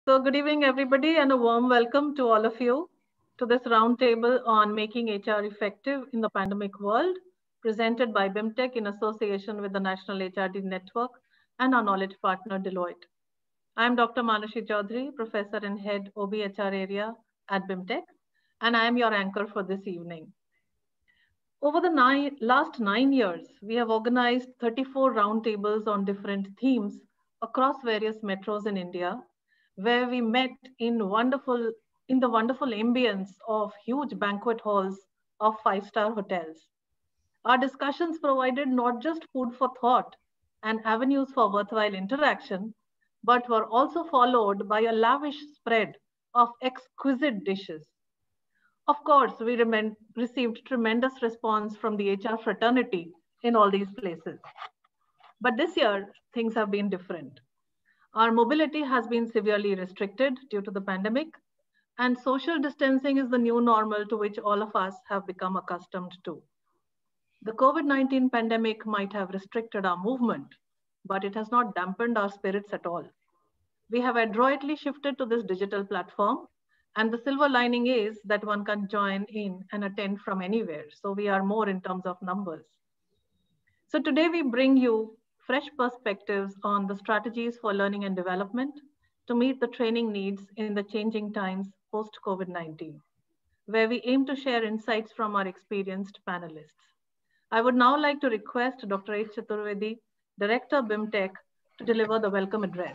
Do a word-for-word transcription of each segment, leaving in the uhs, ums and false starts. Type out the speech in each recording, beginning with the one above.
So, good evening, everybody, and a warm welcome to all of you to this roundtable on making H R effective in the pandemic world, presented by BIMTech in association with the National H R D Network and our knowledge partner Deloitte. I am Doctor Manushi Chaudhary, Professor and Head O B H R area at BIMTech, and I am your anchor for this evening. Over the nine, last nine years, we have organized thirty-four roundtables on different themes across various metros in India, where we met in wonderful in the wonderful ambience of huge banquet halls of five-star hotels. Our discussions provided not just food for thought and avenues for worthwhile interaction, but were also followed by a lavish spread of exquisite dishes. Of course, we remen- received tremendous response from the H R fraternity in all these places. But this year, things have been different. Our mobility has been severely restricted due to the pandemic, and social distancing is the new normal to which all of us have become accustomed to. The COVID nineteen pandemic might have restricted our movement, but it has not dampened our spirits at all. We have adroitly shifted to this digital platform, and the silver lining is that one can join in and attend from anywhere. So we are more in terms of numbers. So today we bring you fresh perspectives on the strategies for learning and development to meet the training needs in the changing times post COVID nineteen, where we aim to share insights from our experienced panelists. I would now like to request Doctor H. Chaturvedi, Director BIMTech, to deliver the welcome address.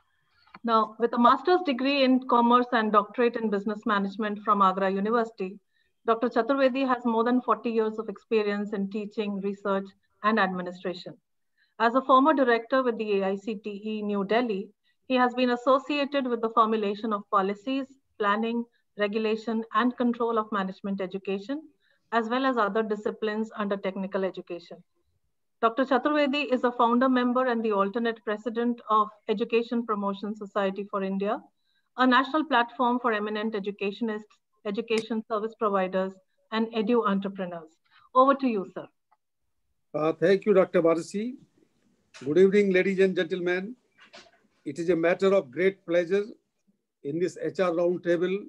Now, with a master's degree in commerce and doctorate in business management from Agra University, Doctor Chaturvedi has more than forty years of experience in teaching, research, and administration. As a former director with the A I C T E New Delhi, he has been associated with the formulation of policies, planning, regulation, and control of management education, as well as other disciplines under technical education. Doctor Chaturvedi is a founder member and the alternate president of Education Promotion Society for India, a national platform for eminent educationists, education service providers, and edu entrepreneurs. Over to you, sir. Uh, thank you, Doctor Barsi. Good evening, ladies and gentlemen. It is a matter of great pleasure in this H R roundtable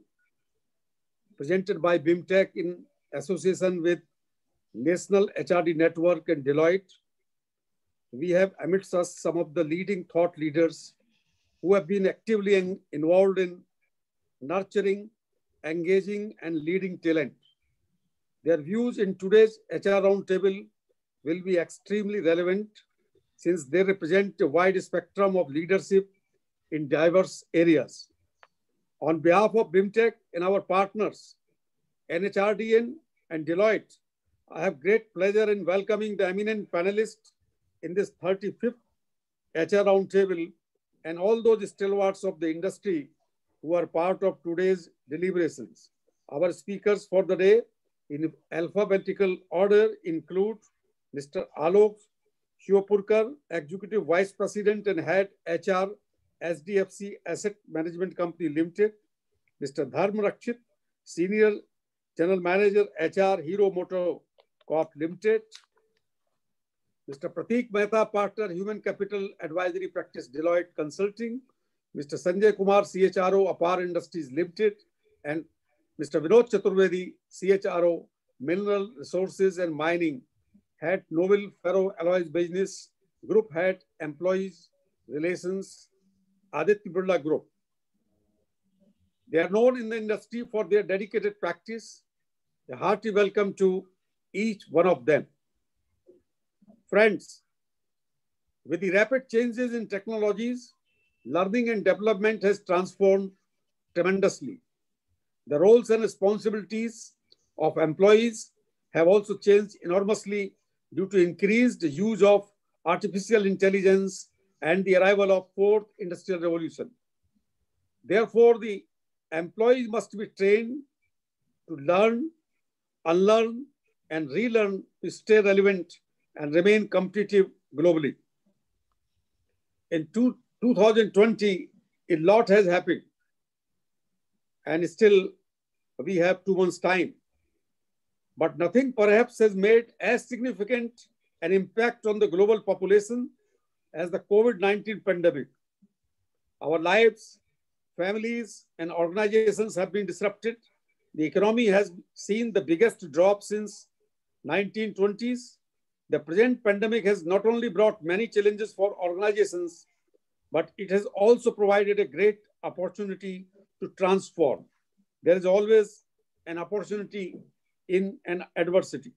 presented by BIMTech in association with National H R D Network and Deloitte. We have amidst us some of the leading thought leaders who have been actively in, involved in nurturing, engaging, and leading talent. Their views in today's H R roundtable will be extremely relevant since they represent a wide spectrum of leadership in diverse areas. On behalf of BIMTech and our partners, N H R D N and Deloitte, I have great pleasure in welcoming the eminent panelists in this thirty-fifth H R Roundtable and all those stalwarts of the industry who are part of today's deliberations. Our speakers for the day in alphabetical order include Mister Alok Shivapurkar, Executive Vice President and Head H R, S D F C Asset Management Company Limited, Mister Dharm Rakshit, Senior General Manager H R, Hero Moto Corp Limited, Mister Prateek Mehta, Partner, Human Capital Advisory Practice, Deloitte Consulting, Mister Sanjay Kumar, C H R O, Apar Industries Limited, and Mister Vinod Chaturvedi, C H R O, Mineral Resources and Mining, Head Noble Ferro Alloys Business, Group Head Employees Relations, Aditya Birla Group. They are known in the industry for their dedicated practice. A hearty welcome to each one of them. Friends, with the rapid changes in technologies, learning and development has transformed tremendously. The roles and responsibilities of employees have also changed enormously due to increased use of artificial intelligence and the arrival of fourth industrial revolution. Therefore, the employees must be trained to learn, unlearn, and relearn to stay relevant and remain competitive globally. In two, two thousand twenty, a lot has happened, and still we have two months' time. But nothing perhaps has made as significant an impact on the global population as the COVID nineteen pandemic. Our lives families, and organizations have been disrupted. The economy has seen the biggest drop since nineteen twenties. The present pandemic has not only brought many challenges for organizations, but it has also provided a great opportunity to transform. There is always an opportunity in an adversity.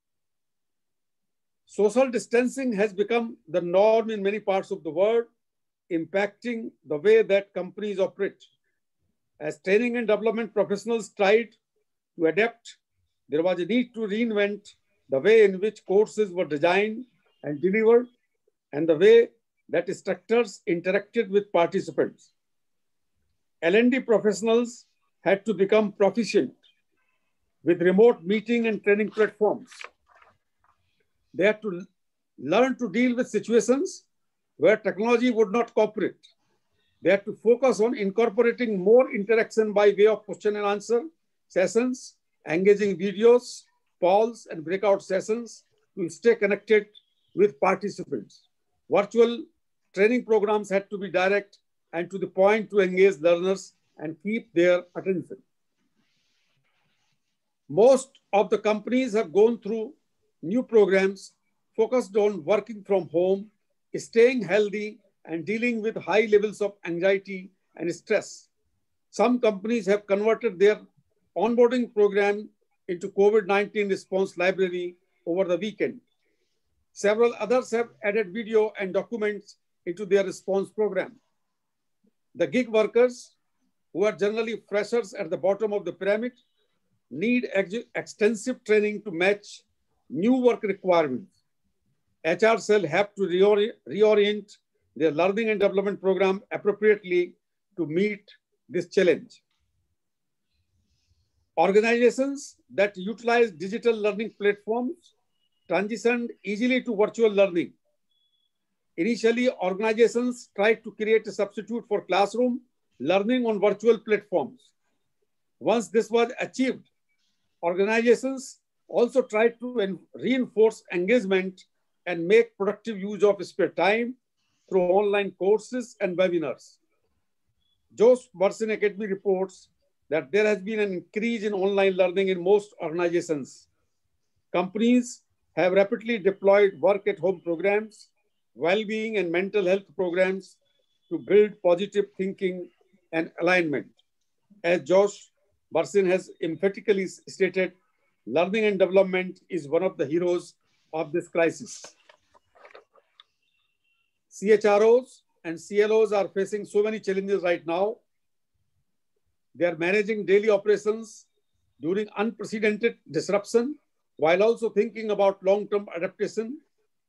Social distancing has become the norm in many parts of the world, impacting the way that companies operate. As training and development professionals tried to adapt, there was a need to reinvent the way in which courses were designed and delivered, and the way that instructors interacted with participants. L and D professionals had to become proficient with remote meeting and training platforms. They had to learn to deal with situations where technology would not cooperate. They had to focus on incorporating more interaction by way of question and answer sessions, engaging videos, polls, and breakout sessions to stay connected with participants. Virtual training programs had to be direct and to the point to engage learners and keep their attention. Most of the companies have gone through new programs focused on working from home, staying healthy, and dealing with high levels of anxiety and stress. Some companies have converted their onboarding program into COVID nineteen response library over the weekend. Several others have added video and documents into their response program. The gig workers, who are generally freshers at the bottom of the pyramid, need ex extensive training to match new work requirements. H R cell have to reori reorient their learning and development program appropriately to meet this challenge. Organizations that utilize digital learning platforms transitioned easily to virtual learning. Initially, organizations tried to create a substitute for classroom learning on virtual platforms. Once this was achieved, organizations also tried to reinforce engagement and make productive use of spare time through online courses and webinars. Josh Bersin Academy reports that there has been an increase in online learning in most organizations. Companies have rapidly deployed work-at-home programs, well-being and mental health programs to build positive thinking and alignment. As Josh Bersin has emphatically stated, learning and development is one of the heroes of this crisis. C H R Os and C L Os are facing so many challenges right now. They are managing daily operations during unprecedented disruption while also thinking about long-term adaptation.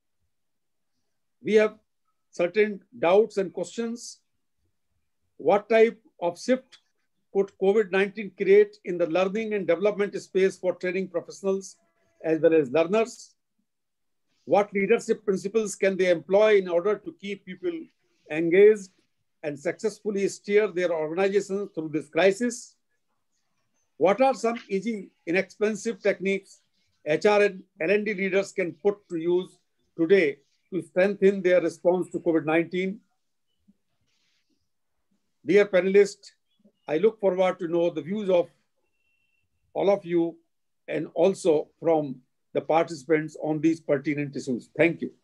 We have certain doubts and questions. What type of shift could COVID nineteen create in the learning and development space for training professionals as well as learners? What leadership principles can they employ in order to keep people engaged and successfully steer their organizations through this crisis? What are some easy, inexpensive techniques H R and L and D leaders can put to use today to strengthen their response to COVID nineteen? Dear panelists, I look forward to know the views of all of you and also from the participants on these pertinent issues. Thank you.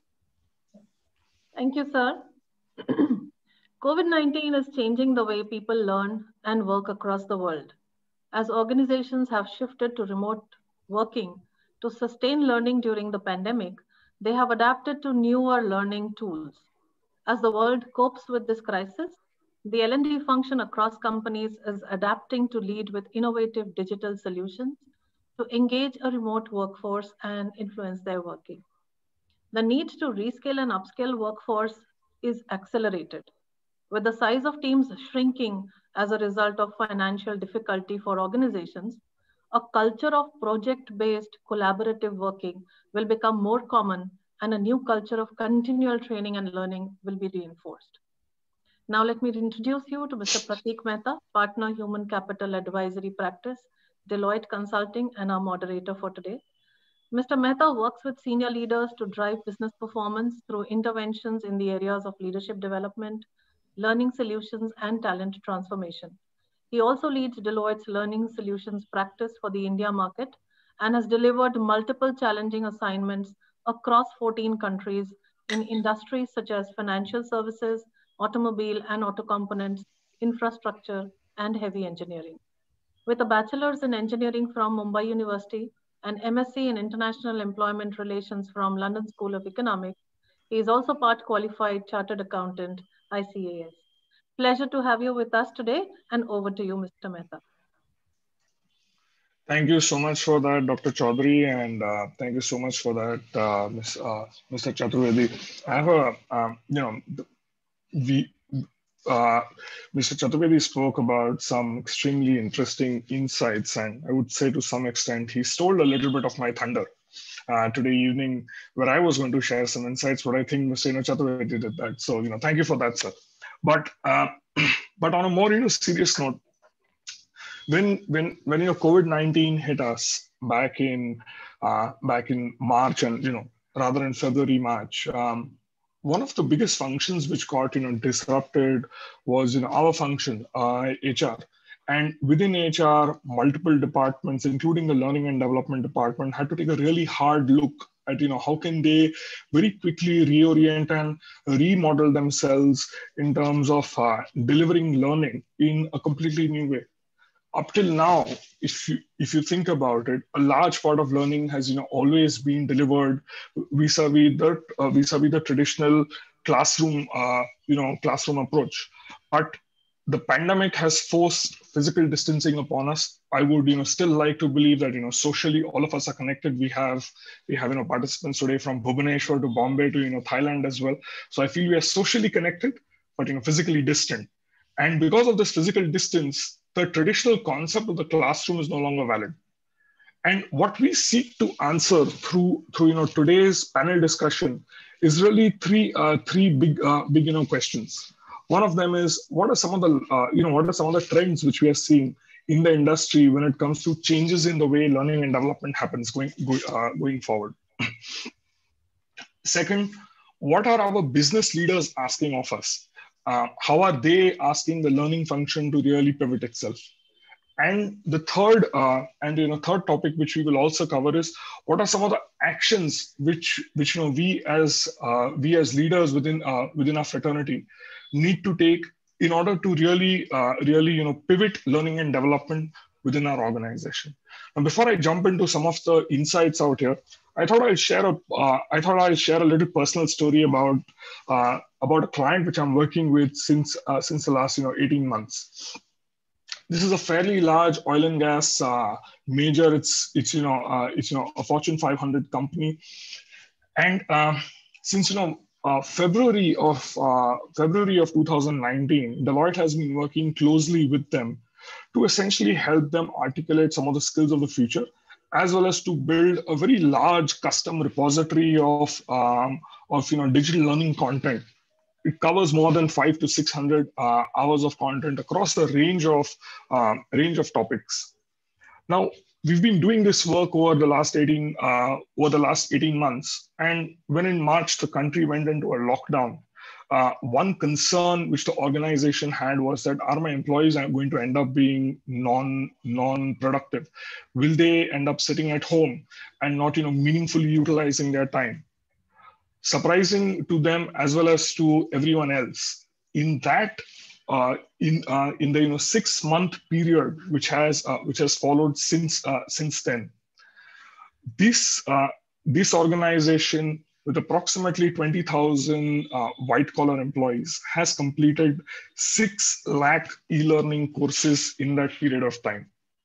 Thank you, sir. COVID nineteen is changing the way people learn and work across the world. As organizations have shifted to remote working to sustain learning during the pandemic, they have adapted to newer learning tools. As the world copes with this crisis, the L and D function across companies is adapting to lead with innovative digital solutions to engage a remote workforce and influence their working. The need to rescale and upscale workforce is accelerated. With the size of teams shrinking as a result of financial difficulty for organizations, a culture of project-based collaborative working will become more common, and a new culture of continual training and learning will be reinforced. Now let me introduce you to Mister Prateek Mehta, Partner Human Capital Advisory Practice, Deloitte Consulting, and our moderator for today. Mister Mehta works with senior leaders to drive business performance through interventions in the areas of leadership development, learning solutions, and talent transformation. He also leads Deloitte's learning solutions practice for the India market and has delivered multiple challenging assignments across fourteen countries in industries such as financial services, automobile and auto components, infrastructure, and heavy engineering. With a bachelor's in engineering from Mumbai University and M S c in international employment relations from London School of Economics, he is also part qualified chartered accountant, I C A S. Pleasure to have you with us today, and over to you, Mister Mehta. Thank you so much for that, Doctor Chaudhary, and uh, thank you so much for that, uh, Miz, uh, Mister Chaturvedi. I have a, um, you know, we, uh, Mister Chaturvedi spoke about some extremely interesting insights, and I would say to some extent he stole a little bit of my thunder uh, today evening, where I was going to share some insights, but I think Mister Chaturvedi did that. So, you know, thank you for that, sir. But, uh, but on a more, you know, serious note, when when when you know COVID nineteen hit us back in uh, back in March and you know rather in February March, um, one of the biggest functions which got you know disrupted was you know our function uh, H R, and within H R multiple departments including the learning and development department had to take a really hard look at you know how can they very quickly reorient and remodel themselves in terms of uh, delivering learning in a completely new way. Up till now, if you if you think about it, a large part of learning has you know always been delivered vis-a-vis the uh, vis-a-vis the traditional classroom uh, you know classroom approach. But the pandemic has forced physical distancing upon us. I would you know still like to believe that you know socially all of us are connected. We have we have you know participants today from Bhubaneswar to Bombay to you know Thailand as well. So I feel we are socially connected, but you know physically distant. And because of this physical distance, the traditional concept of the classroom is no longer valid. And what we seek to answer through, through you know, today's panel discussion is really three, uh, three big, uh, big you know, questions. One of them is, what are some of the, uh, you know, what are some of the trends which we are seeing in the industry when it comes to changes in the way learning and development happens going, go, uh, going forward? Second, what are our business leaders asking of us? Uh, how are they asking the learning function to really pivot itself? And the third, uh, and you know, third topic which we will also cover is what are some of the actions which which you know we as uh, we as leaders within uh, within our fraternity need to take in order to really uh, really you know pivot learning and development within our organization. And before I jump into some of the insights out here, I thought I'll share a uh, I thought I'll share a little personal story about uh, about a client which I'm working with since uh, since the last you know eighteen months. This is a fairly large oil and gas uh, major. It's it's you know uh, it's you know a Fortune five hundred company, and uh, since you know uh, February of uh, February of two thousand nineteen, Deloitte has been working closely with them to essentially help them articulate some of the skills of the future, as well as to build a very large custom repository of um, of you know digital learning content. It covers more than five to six hundred uh, hours of content across a range of uh, range of topics. Now, we've been doing this work over the last eighteen uh, over the last eighteen months, and when in March the country went into a lockdown, uh, one concern which the organization had was that are my employees are going to end up being non non productive? Will they end up sitting at home and not you know meaningfully utilizing their time? Surprising to them as well as to everyone else, in that uh, in uh, in the you know six month period which has uh, which has followed since uh, since then, this uh, this organization with approximately twenty thousand uh, white collar employees has completed six lakh e-learning courses in that period of time.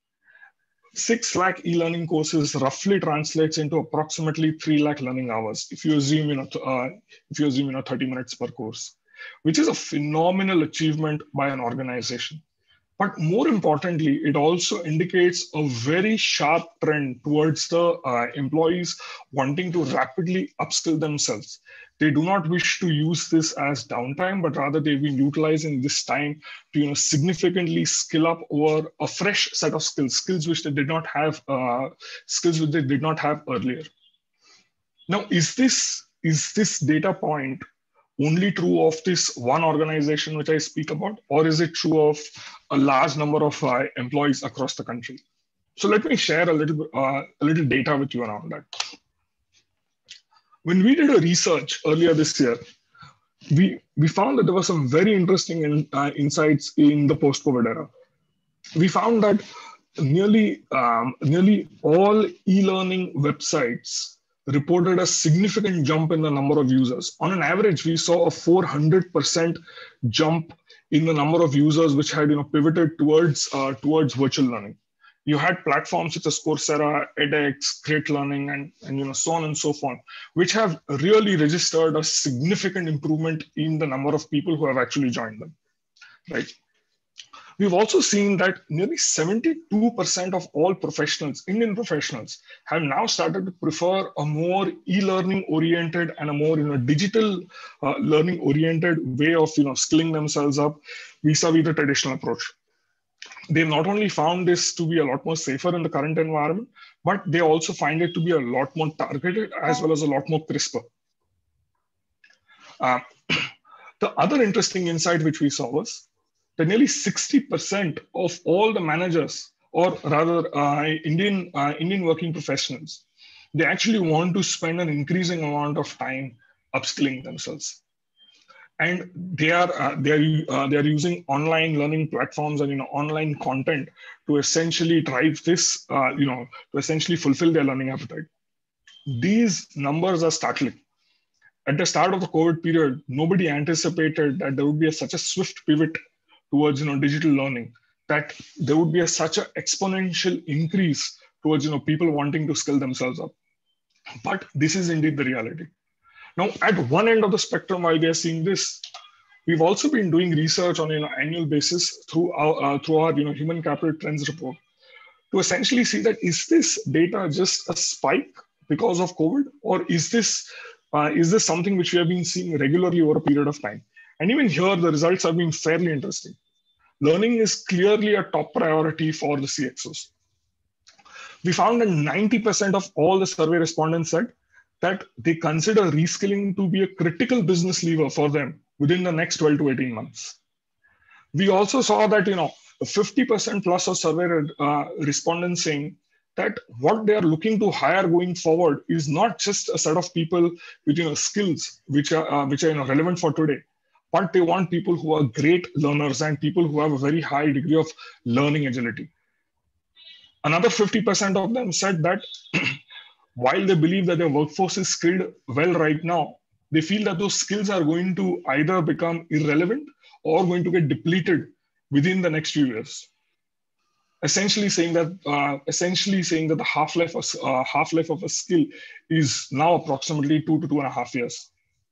Six lakh e-learning courses roughly translates into approximately three lakh learning hours. If you assume, you know, uh, if you assume, you know, thirty minutes per course, which is a phenomenal achievement by an organization. But more importantly, it also indicates a very sharp trend towards the uh, employees wanting to rapidly upskill themselves. They do not wish to use this as downtime, but rather they've been utilizing this time to you know, significantly skill up over a fresh set of skills, skills which they did not have, uh, skills which they did not have earlier. Now, is this, is this data point only true of this one organization which I speak about, or is it true of a large number of uh, employees across the country? So let me share a little, uh, a little data with you around that. When we did a research earlier this year, we, we found that there were some very interesting in, uh, insights in the post-COVID era. We found that nearly, um, nearly all e-learning websites reported a significant jump in the number of users. On an average, we saw a four hundred percent jump in the number of users which had you know, pivoted towards, uh, towards virtual learning. You had platforms such as Coursera, edX, Great Learning, and, and you know, so on and so forth, which have really registered a significant improvement in the number of people who have actually joined them, right? We've also seen that nearly seventy-two percent of all professionals, Indian professionals, have now started to prefer a more e-learning oriented and a more you know, digital uh, learning oriented way of you know, skilling themselves up vis-a-vis the traditional approach. They've not only found this to be a lot more safer in the current environment, but they also find it to be a lot more targeted as well as a lot more crisper. Uh, the other interesting insight which we saw was that nearly sixty percent of all the managers, or rather uh, Indian, uh, Indian working professionals, they actually want to spend an increasing amount of time upskilling themselves. And they are uh, they are uh, they are using online learning platforms and you know online content to essentially drive this uh, you know to essentially fulfill their learning appetite. These numbers are startling. At the start of the COVID period, nobody anticipated that there would be a, such a swift pivot towards you know digital learning, that there would be a, such an exponential increase towards you know people wanting to skill themselves up. But this is indeed the reality. Now, at one end of the spectrum, while we are seeing this, we've also been doing research on an you know, annual basis through our, uh, through our you know, human capital trends report to essentially see that is this data just a spike because of COVID, or is this, uh, is this something which we have been seeing regularly over a period of time? And even here, the results have been fairly interesting. Learning is clearly a top priority for the C X Os. We found that ninety percent of all the survey respondents said that they consider reskilling to be a critical business lever for them within the next twelve to eighteen months. We also saw that, you know, fifty percent plus of survey uh, respondents saying that what they are looking to hire going forward is not just a set of people with, you know, skills which are, uh, which are, you know, relevant for today, but they want people who are great learners and people who have a very high degree of learning agility. Another fifty percent of them said that while they believe that their workforce is skilled well right now, they feel that those skills are going to either become irrelevant or going to get depleted within the next few years. Essentially saying that, uh, essentially saying that the half-life of, uh, half-life of a skill is now approximately two to two and a half years.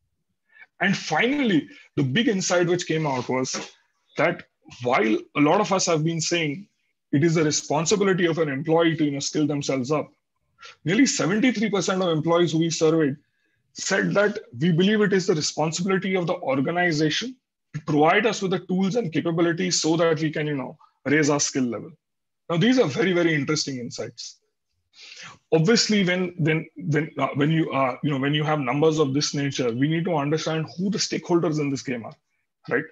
And finally, the big insight which came out was that while a lot of us have been saying it is the responsibility of an employee to you know, skill themselves up, nearly seventy-three percent of employees who we surveyed said that we believe it is the responsibility of the organization to provide us with the tools and capabilities so that we can, you know, raise our skill level. Now, these are very, very interesting insights. Obviously, when when when uh, when you uh, you know when you have numbers of this nature, we need to understand who the stakeholders in this game are, right?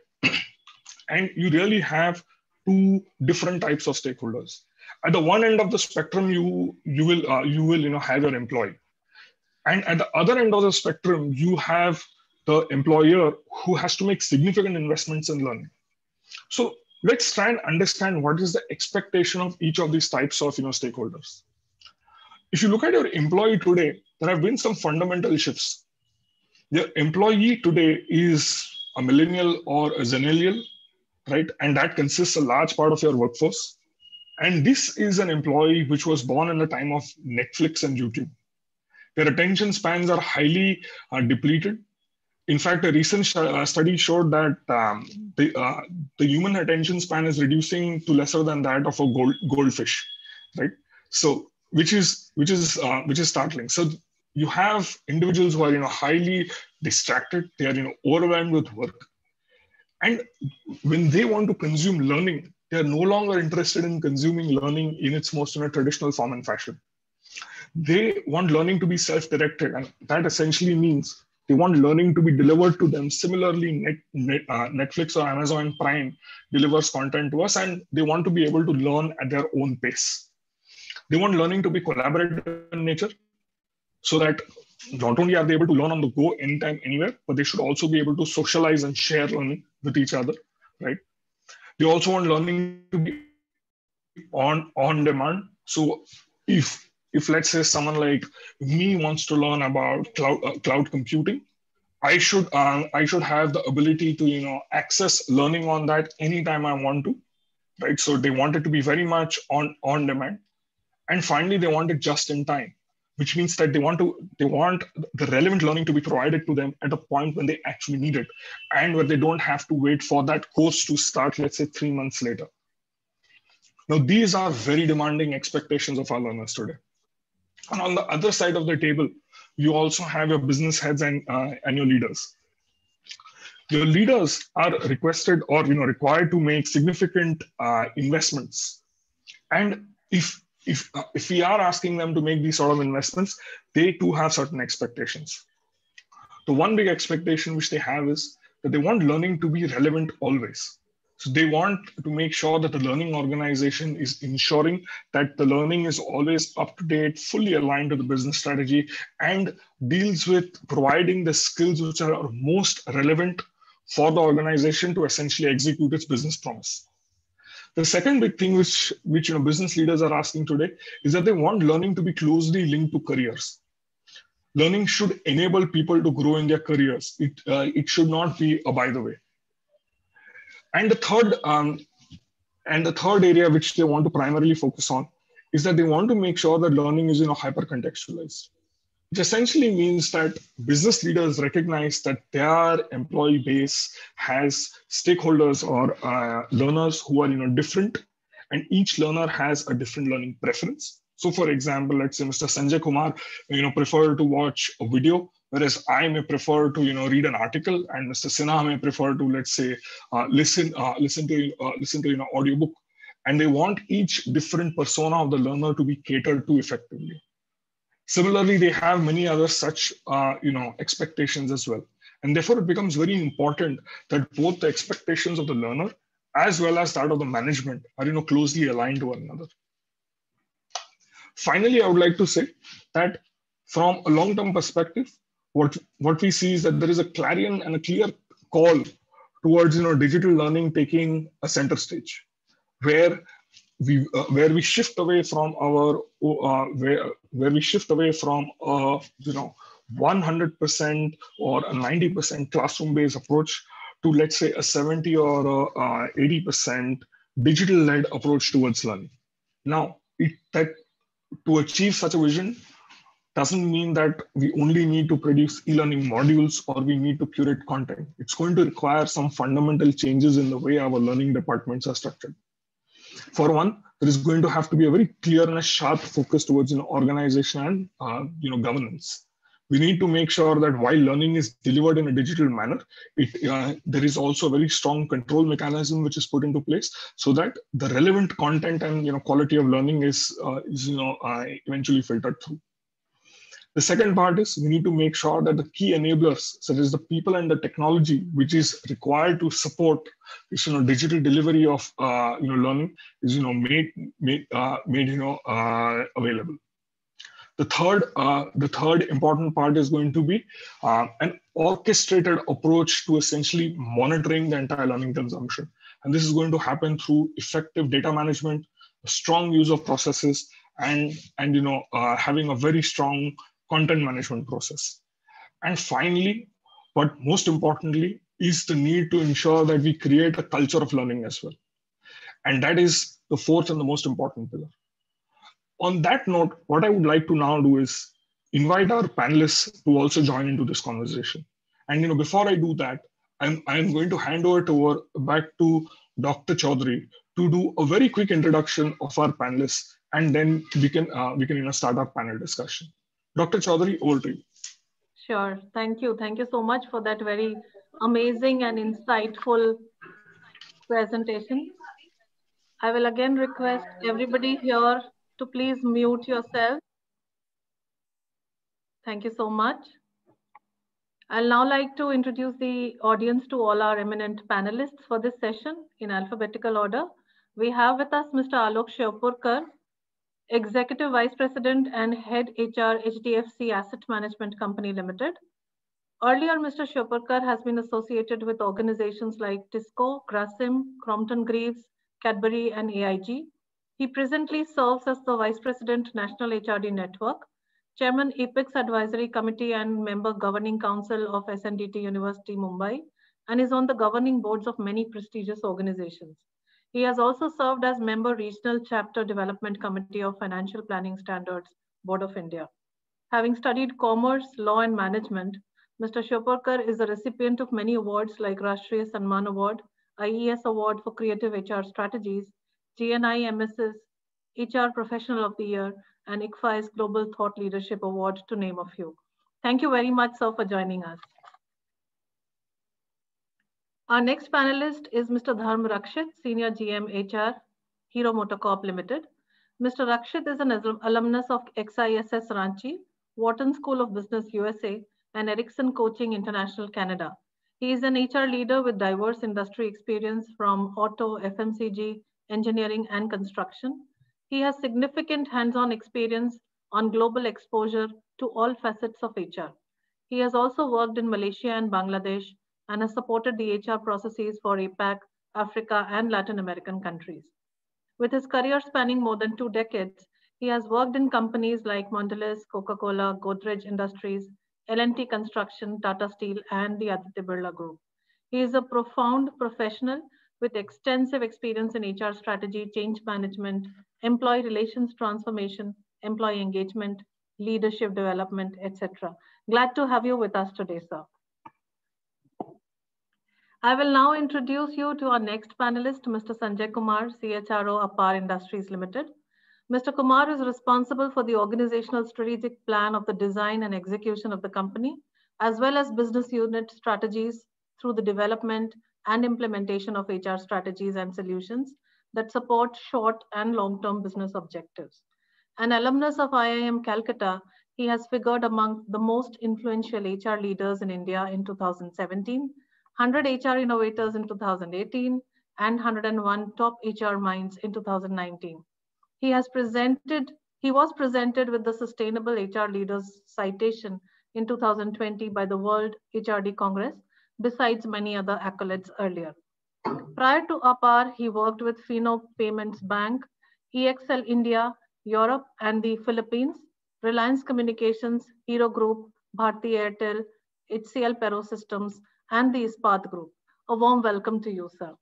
And you really have two different types of stakeholders. At the one end of the spectrum, you you will uh, you will you know have your employee, and at the other end of the spectrum, you have the employer who has to make significant investments in learning. So let's try and understand what is the expectation of each of these types of you know stakeholders. If you look at your employee today, there have been some fundamental shifts. Your employee today is a millennial or a zennial, right? And that consists a large part of your workforce. And this is an employee which was born in the time of Netflix and YouTube. Their attention spans are highly uh, depleted. In fact, a recent sh uh, study showed that um, the, uh, the human attention span is reducing to lesser than that of a gold, goldfish, right? So, which is which is uh, which is startling. So you have individuals who are you know highly distracted. They are you know overwhelmed with work, and when they want to consume learning, they are no longer interested in consuming learning in its most you know, traditional form and fashion. They want learning to be self-directed, and that essentially means They want learning to be delivered to them. Similarly, Net, Net, uh, Netflix or Amazon Prime delivers content to us, and they want to be able to learn at their own pace. They want learning to be collaborative in nature, so that not only are they able to learn on the go anytime, anywhere, but they should also be able to socialize and share learning with each other, right? They also want learning to be on, on demand. So if, if let's say someone like me wants to learn about cloud, uh, cloud computing, I should, uh, I should have the ability to, you know, access learning on that anytime I want to, right? So they want it to be very much on, on demand. And finally, they want it just in time, which means that they want to they want the relevant learning to be provided to them at a point when they actually need it, and where they don't have to wait for that course to start, let's say, three months later. Now, these are very demanding expectations of our learners today. And on the other side of the table, you also have your business heads and, uh, and your leaders. Your leaders are requested or you know required to make significant uh, investments. And if If, uh, if we are asking them to make these sort of investments, they too have certain expectations. The one big expectation which they have is that they want learning to be relevant always. So they want to make sure that the learning organization is ensuring that the learning is always up to date, fully aligned to the business strategy, and deals with providing the skills which are most relevant for the organization to essentially execute its business promise. The second big thing which, which you know, business leaders are asking today is that they want learning to be closely linked to careers. Learning should enable people to grow in their careers. It, uh, it should not be a by the way. And the third, um, and the third area which they want to primarily focus on is that they want to make sure that learning is you know, hyper-contextualized. Which essentially means that business leaders recognize that their employee base has stakeholders or uh, learners who are you know, different, and each learner has a different learning preference. So for example, let's say Mister Sanjay Kumar you know, prefer to watch a video, whereas I may prefer to you know, read an article, and Mister Sinha may prefer to, let's say, uh, listen, uh, listen to, uh, listen to you know, audiobook. And they want each different persona of the learner to be catered to effectively. Similarly, they have many other such uh, you know, expectations as well. And therefore, it becomes very important that both the expectations of the learner as well as that of the management are you know, closely aligned to one another. Finally, I would like to say that from a long-term perspective, what, what we see is that there is a clarion and a clear call towards you know, digital learning taking a center stage, where We, uh, where we shift away from our uh, where, where we shift away from uh, you know one hundred percent or a ninety percent classroom-based approach to, let's say, a seventy or a eighty percent digital-led approach towards learning. Now, it, that to achieve such a vision doesn't mean that we only need to produce e-learning modules or we need to curate content. It's going to require some fundamental changes in the way our learning departments are structured. For one, there is going to have to be a very clear and a sharp focus towards you know, organization and uh, you know, governance. We need to make sure that while learning is delivered in a digital manner, it, uh, there is also a very strong control mechanism which is put into place so that the relevant content and you know, quality of learning is, uh, is you know, uh, eventually filtered through. The second part is we need to make sure that the key enablers, such as the people and the technology, which is required to support this, you know, digital delivery of uh, you know, learning, is you know, made made uh, made you know, uh, available. The third, uh, the third important part is going to be uh, an orchestrated approach to essentially monitoring the entire learning consumption, and this is going to happen through effective data management, a strong use of processes, and and you know, uh, having a very strong content management process. And finally, but most importantly, is the need to ensure that we create a culture of learning as well. And that is the fourth and the most important pillar. On that note, what I would like to now do is invite our panelists to also join into this conversation. And you know, before I do that, I'm, I'm going to hand over to over back to Doctor Chaudhary to do a very quick introduction of our panelists, and then we can, uh, we can you know, start our panel discussion. Doctor Chaudhary, over to you. Sure. Thank you. Thank you so much for that very amazing and insightful presentation. I will again request everybody here to please mute yourself. Thank you so much. I'll now like to introduce the audience to all our eminent panelists for this session in alphabetical order. We have with us Mister Alok Shivpurkar, Executive Vice President and Head H R, H D F C Asset Management Company Limited. Earlier, Mister Shivpurkar has been associated with organizations like Tisco, Grasim, Crompton Greaves, Cadbury, and A I G. He presently serves as the Vice President, National H R D Network, Chairman, Apex Advisory Committee, and Member Governing Council of S N D T University, Mumbai, and is on the governing boards of many prestigious organizations. He has also served as Member Regional Chapter Development Committee of Financial Planning Standards, Board of India. Having studied commerce, law, and management, Mister Shivpurkar is a recipient of many awards like Rashtriya Samman Award, I E S Award for Creative H R Strategies, G N I M S's H R Professional of the Year, and I C F I's Global Thought Leadership Award, to name a few. Thank you very much, sir, for joining us. Our next panelist is Mister Dharm Rakshit, Senior G M H R, Hero MotoCorp Limited. Mister Rakshit is an alumnus of X I S S Ranchi, Wharton School of Business U S A, and Ericsson Coaching International Canada. He is an H R leader with diverse industry experience from auto, F M C G, engineering, and construction. He has significant hands-on experience on global exposure to all facets of H R. He has also worked in Malaysia and Bangladesh and has supported the H R processes for APAC, Africa, and Latin American countries. With his career spanning more than two decades, he has worked in companies like Mondelez, Coca-Cola, Godrej Industries, L and T Construction, Tata Steel, and the Aditya Birla Group. He is a profound professional with extensive experience in H R strategy, change management, employee relations transformation, employee engagement, leadership development, et cetera. Glad to have you with us today, sir. I will now introduce you to our next panelist, Mister Sanjay Kumar, C H R O, APAR Industries Limited. Mister Kumar is responsible for the organizational strategic plan of the design and execution of the company, as well as business unit strategies through the development and implementation of H R strategies and solutions that support short and long-term business objectives. An alumnus of I I M Calcutta, he has figured among the most influential H R leaders in India in two thousand seventeen, one hundred H R innovators in two thousand eighteen, and one hundred one top H R minds in two thousand nineteen. He has presented, he was presented with the Sustainable H R Leaders Citation in two thousand twenty by the World H R D Congress, besides many other accolades earlier. Prior to APAR, he worked with Fino Payments Bank, E X L India, Europe and the Philippines, Reliance Communications, Hero Group, Bharti Airtel, H C L Pero Systems, and the Ispat Group. A warm welcome to you, sir.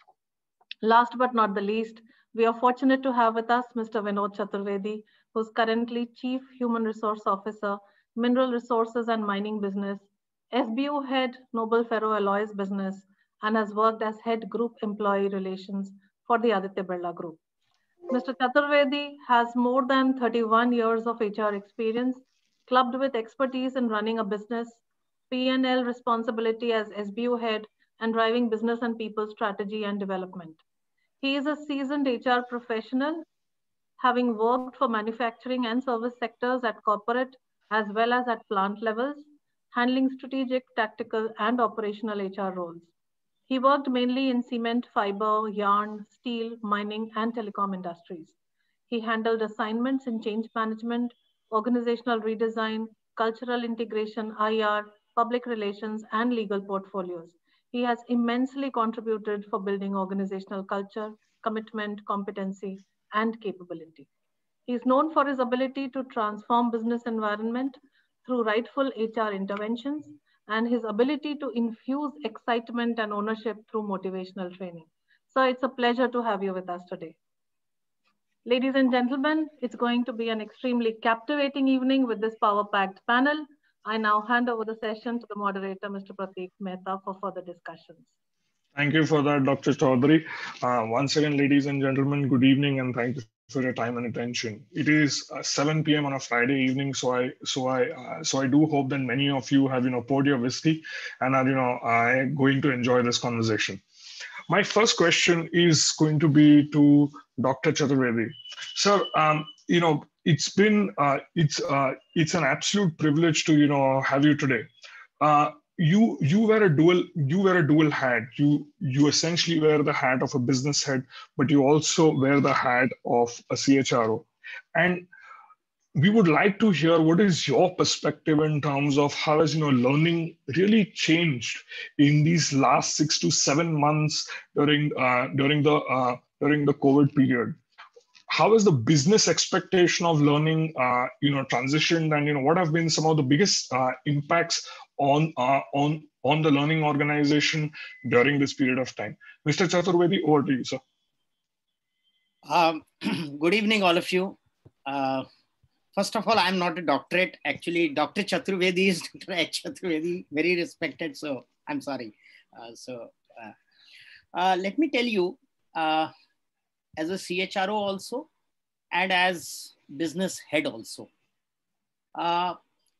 Last but not the least, we are fortunate to have with us Mister Vinod Chaturvedi, who is currently Chief Human Resource Officer, Mineral Resources and Mining Business, S B U Head, Noble Ferroalloys Business, and has worked as Head Group Employee Relations for the Aditya Birla Group. Mister Chaturvedi has more than thirty-one years of H R experience, clubbed with expertise in running a business, P and L responsibility as S B U Head, and driving business and people strategy and development. He is a seasoned H R professional, having worked for manufacturing and service sectors at corporate as well as at plant levels, handling strategic, tactical, and operational H R roles. He worked mainly in cement, fiber, yarn, steel, mining, and telecom industries. He handled assignments in change management, organizational redesign, cultural integration, I R, public relations, and legal portfolios. He has immensely contributed for building organizational culture, commitment, competency, and capability. He is known for his ability to transform business environment through rightful H R interventions and his ability to infuse excitement and ownership through motivational training. So it's a pleasure to have you with us today. Ladies and gentlemen, it's going to be an extremely captivating evening with this power-packed panel. I now hand over the session to the moderator, Mister Prateek Mehta, for further discussions. Thank you for that, Doctor Chaudhary. Uh, once again, ladies and gentlemen, good evening, and thank you for your time and attention. It is uh, seven p m on a Friday evening, so I so I uh, so I do hope that many of you have you know poured your whiskey and are you know uh, going to enjoy this conversation. My first question is going to be to Doctor Chaturvedi. Sir, um, you know it's been uh, it's uh, it's an absolute privilege to you know have you today. uh, you you wear a dual you wear a dual hat. You you essentially wear the hat of a business head, but you also wear the hat of a C H R O. And we would like to hear what is your perspective in terms of how has you know learning really changed in these last six to seven months during uh, during the uh, during the COVID period. How has the business expectation of learning uh, you know transitioned, and you know what have been some of the biggest uh, impacts on uh, on on the learning organization during this period of time? Mister Chaturvedi, over to you, sir. Um, good evening, all of you. Uh, first of all, I'm not a doctorate. Actually, Doctor Chaturvedi is Doctor H. Chaturvedi, very respected. So I'm sorry. Uh, so uh, uh, let me tell you, uh, as a C H R O also, and as business head also, uh,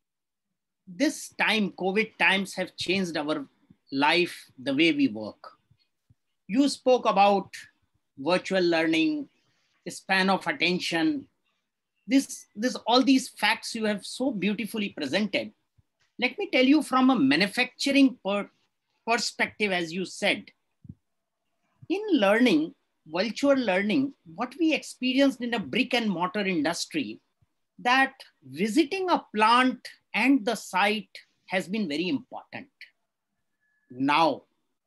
this time, COVID times have changed our life, the way we work. You spoke about virtual learning, span of attention. This, this, all these facts you have so beautifully presented. Let me tell you from a manufacturing per perspective, as you said, in learning, virtual learning, what we experienced in a brick and mortar industry, that visiting a plant and the site has been very important. Now,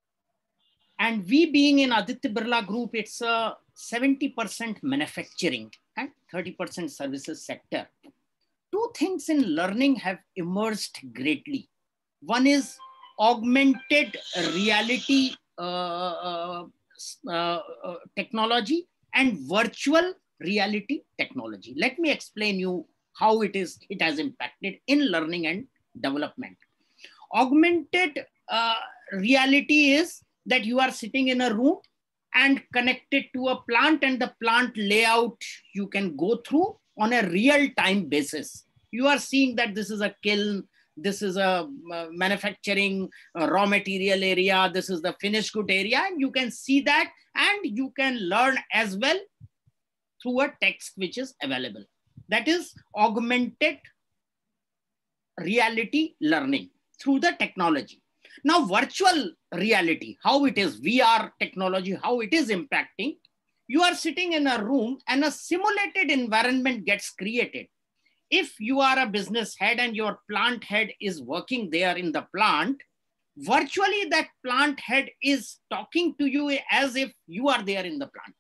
and we being in Aditya Birla Group, it's a seventy percent manufacturing and thirty percent services sector. Two things in learning have emerged greatly. One is augmented reality uh, uh, uh, uh, technology and virtual reality technology. Let me explain you how it is, it has impacted in learning and development. Augmented uh, reality is that you are sitting in a room and connected to a plant, and the plant layout you can go through on a real-time basis. You are seeing that this is a kiln, this is a uh, manufacturing uh, raw material area, this is the finished good area, and you can see that, and you can learn as well through a text which is available. That is augmented reality learning through the technology. Now, virtual reality, how it is, V R technology, how it is impacting. You are sitting in a room and a simulated environment gets created. If you are a business head and your plant head is working there in the plant, virtually that plant head is talking to you as if you are there in the plant.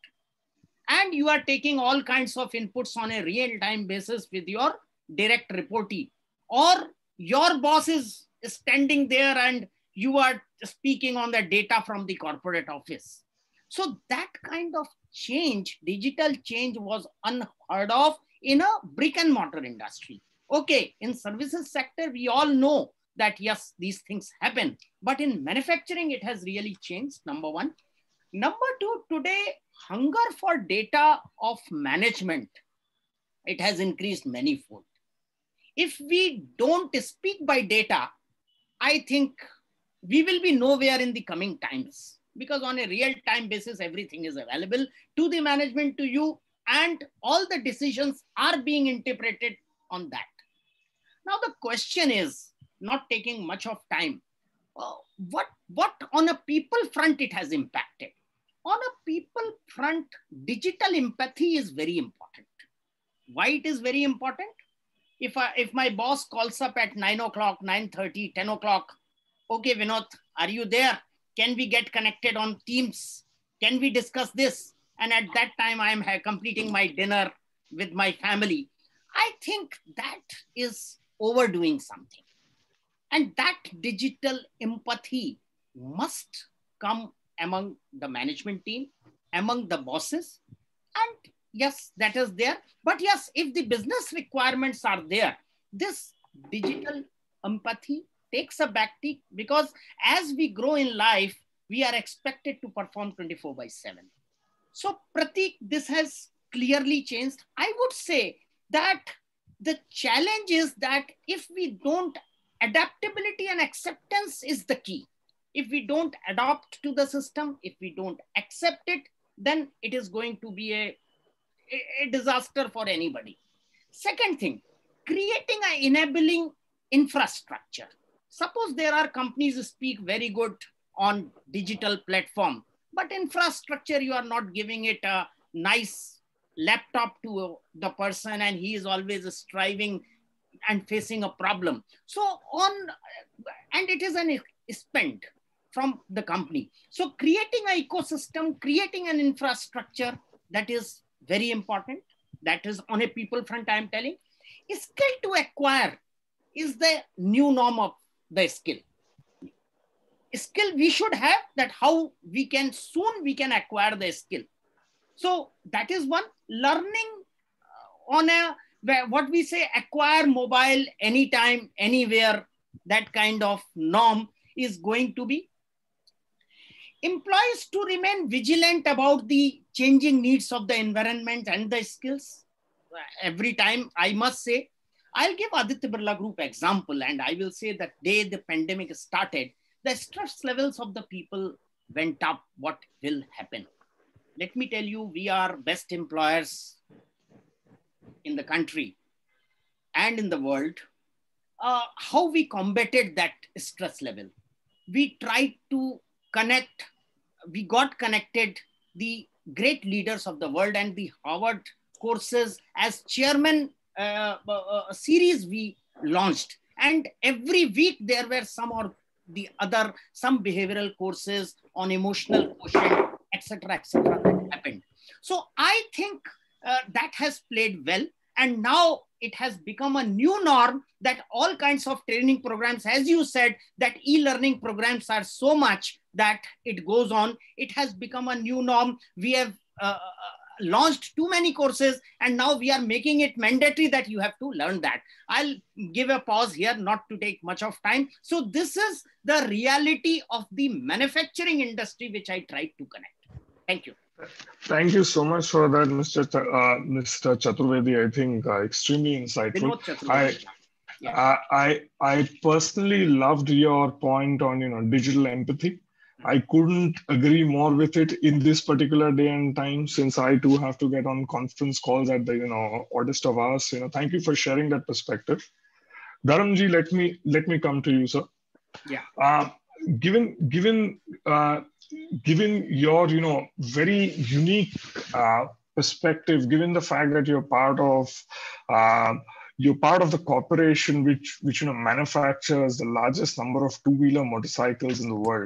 And you are taking all kinds of inputs on a real-time basis with your direct reportee. Or your boss is standing there and you are speaking on the data from the corporate office. So that kind of change, digital change, was unheard of in a brick and mortar industry. Okay, in services sector, we all know that yes, these things happen, but in manufacturing, it has really changed, number one. Number two, today, hunger for data of management, it has increased manifold. If we don't speak by data, I think we will be nowhere in the coming times, because on a real-time basis, everything is available to the management, to you, and all the decisions are being interpreted on that. Now, the question is, not taking much of time, uh, what, what on a people front it has impacted? On a people front, digital empathy is very important. Why it is very important? If, I, if my boss calls up at nine o'clock, nine thirty, ten o'clock, okay, Vinod, are you there? Can we get connected on Teams? Can we discuss this? And at that time, I am completing my dinner with my family. I think that is overdoing something. And that digital empathy must come among the management team, among the bosses. And yes, that is there. But yes, if the business requirements are there, this digital empathy takes a backseat, because as we grow in life, we are expected to perform twenty-four by seven. So Pratik, this has clearly changed. I would say that the challenge is that if we don't, adaptability and acceptance is the key. If we don't adopt to the system, if we don't accept it, then it is going to be a, a disaster for anybody. Second thing, creating an enabling infrastructure. Suppose there are companies who speak very good on digital platform, but infrastructure, you are not giving it a nice laptop to the person and he is always striving and facing a problem. So on, and it is an spend from the company. So creating an ecosystem, creating an infrastructure, that is very important. That is on a people front, I am telling. Skill to acquire is the new norm of the skill. Skill we should have, that how we can soon we can acquire the skill. So that is one. Learning on a, what we say, acquire mobile anytime, anywhere, that kind of norm is going to be. Employees to remain vigilant about the changing needs of the environment and the skills. Every time, I must say, I'll give Aditya Birla Group example, and I will say that day the pandemic started, the stress levels of the people went up. What will happen? Let me tell you, we are best employers in the country and in the world. Uh, how we combated that stress level? We tried to connect, we got connected the great leaders of the world, and the Harvard courses as chairman uh, a series we launched. And every week there were some or the other, some behavioral courses on emotional quotient, et cetera, et cetera that happened. So I think uh, that has played well. And now it has become a new norm that all kinds of training programs, as you said, that e-learning programs are so much that it goes on. It has become a new norm. We have uh, launched too many courses, and now we are making it mandatory that you have to learn that. I'll give a pause here, not to take much of time. So this is the reality of the manufacturing industry, which I tried to connect. Thank you. Thank you so much for that, Mister Ch uh, Mister Chaturvedi. I think uh, extremely insightful. I, yeah. I, I personally loved your point on, you know, digital empathy. I couldn't agree more with it in this particular day and time, since I too have to get on conference calls at the, you know, oddest of hours. You know, thank you for sharing that perspective. Dharamji, let me let me come to you, sir. Yeah. Uh, given given uh, given your, you know, very unique uh, perspective, given the fact that you're part of uh, you're part of the corporation which which you know manufactures the largest number of two-wheeler motorcycles in the world.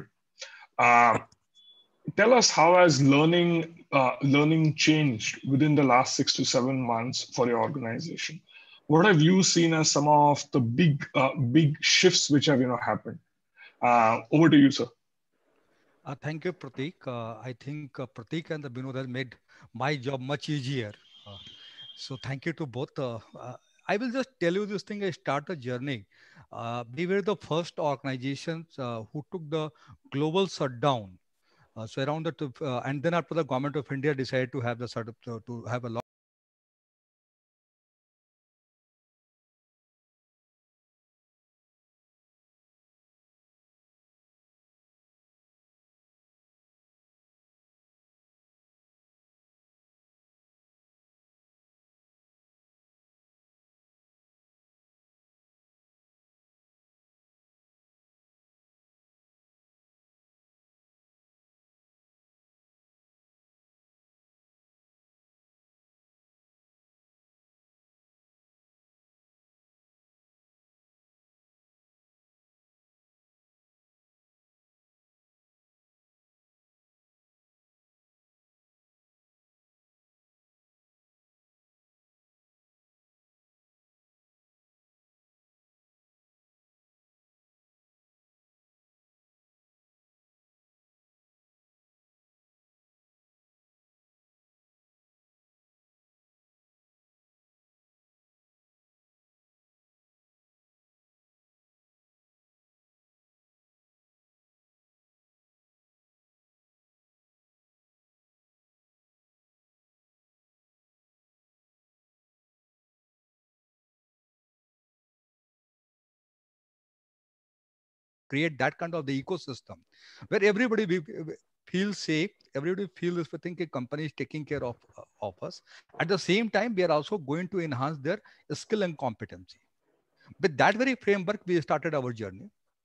Uh, tell us, how has learning uh, learning changed within the last six to seven months for your organization? What have you seen as some of the big uh, big shifts which have, you know, happened? Uh, over to you, sir. Uh, thank you, Pratik. Uh, I think uh, Pratik and the Binod have made my job much easier. Uh, so thank you to both. Uh, uh, I will just tell you this thing. I start a journey. Uh, we were the first organizations uh, who took the global shutdown. Uh, so around the, uh, and then after the government of India decided to have the sort of, to, to have a lot. Create that kind of the ecosystem where everybody be, feels safe, everybody feels I think a company is taking care of, of us. At the same time, we are also going to enhance their skill and competency. With that very framework, we started our journey.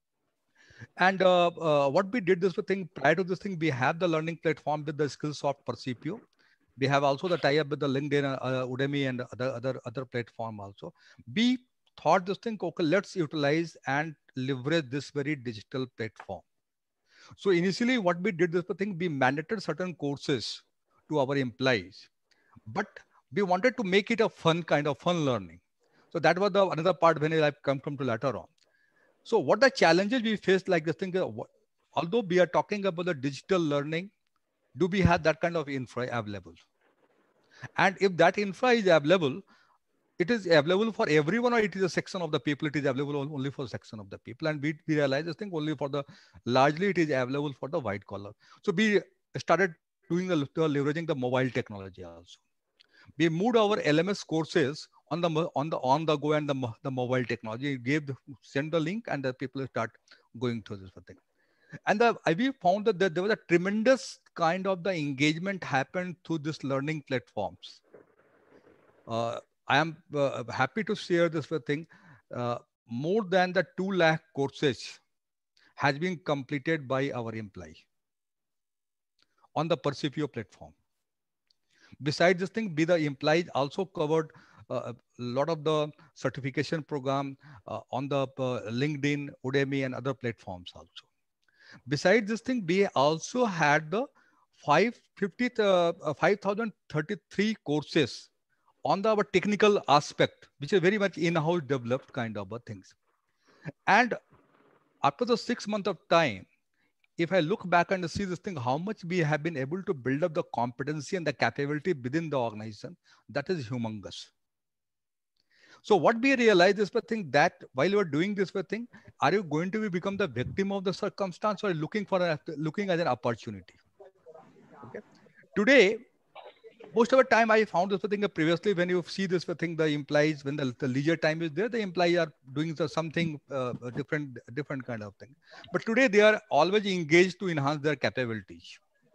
And uh, uh, what we did this thing prior to this thing, we have the learning platform with the Skillsoft Percipio. We have also the tie-up with the LinkedIn, uh, Udemy, and other other other platform also. We thought this thing, okay, let's utilize and leverage this very digital platform. So initially, what we did this thing, we mandated certain courses to our employees, but we wanted to make it a fun kind of fun learning. So that was the another part when I come come to later on. So what the challenges we faced like this thing, uh, although we are talking about the digital learning, do we have that kind of infra available? And if that infra is available, it is available for everyone, or it is a section of the people, it is available only for a section of the people. And we, we realize this thing only for the, largely it is available for the white collar. So we started doing the, leveraging the mobile technology also. We moved our L M S courses on the on the on the go and the, the mobile technology. It gave the, send the link and the people start going through this thing. And the, we found that there was a tremendous kind of the engagement happened through this learning platforms. Uh, I am uh, happy to share this thing. Uh, more than the two lakh courses has been completed by our employee on the Percipio platform. Besides this thing, be the employees also covered uh, a lot of the certification program uh, on the uh, LinkedIn, Udemy, and other platforms also. Besides this thing, we also had the five thousand thirty-three courses on the our technical aspect, which is very much in-house developed kind of things. And after the six months of time, if I look back and see this thing, how much we have been able to build up the competency and the capability within the organization, that is humongous. So what we realize is the thing that while you are doing this thing, are you going to be become the victim of the circumstance or looking for a, looking at an opportunity? Okay. Today, most of the time I found this thing previously when you see this thing, the implies when the, the leisure time is there, the employees are doing the, something uh, different, different kind of thing. But today they are always engaged to enhance their capabilities.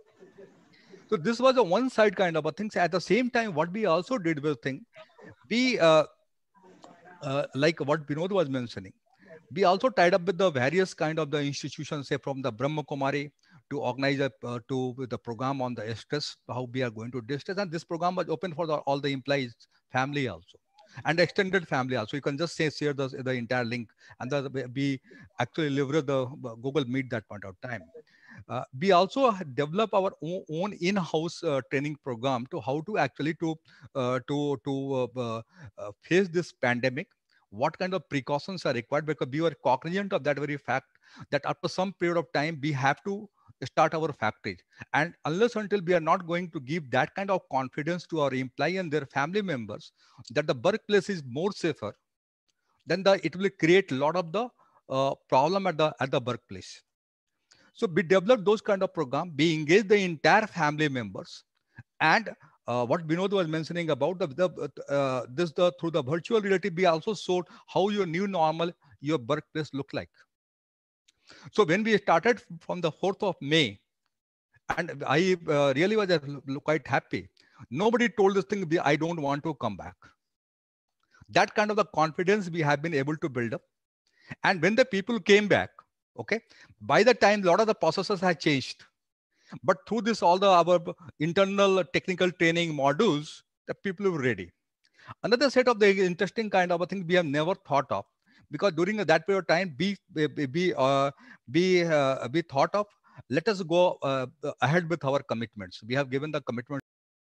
So this was a one side kind of a thing. So at the same time, what we also did was thing, we uh, uh, like what Vinod was mentioning, we also tied up with the various kind of the institutions, say from the Brahma Kumari to organize a, uh, to the program on the stress, how we are going to distress. And this program was open for the, all the employees, family also, and extended family also. You can just say, share the, the entire link, and the, we actually leverage the Google Meet that point of time. Uh, we also develop our own, own in-house uh, training program to how to actually to uh, to to uh, uh, face this pandemic. What kind of precautions are required, because we were cognizant of that very fact that after some period of time we have to start our factories, and unless until we are not going to give that kind of confidence to our employee and their family members that the workplace is more safer, then the it will create a lot of the uh, problem at the at the workplace. So we developed those kind of program. We engage the entire family members, and uh, what Vinod was mentioning about the, the uh, this the through the virtual reality, we also showed how your new normal, your workplace look like. So when we started from the fourth of May, and I uh, really was uh, quite happy. Nobody told this thing, I don't want to come back. That kind of the confidence we have been able to build up. And when the people came back, okay, by the time a lot of the processes had changed, but through this, all the our internal technical training modules, the people were ready. Another set of the interesting kind of a thing we have never thought of, because during that period of time, we we uh, we uh, we thought of, let us go uh, ahead with our commitments. We have given the commitment.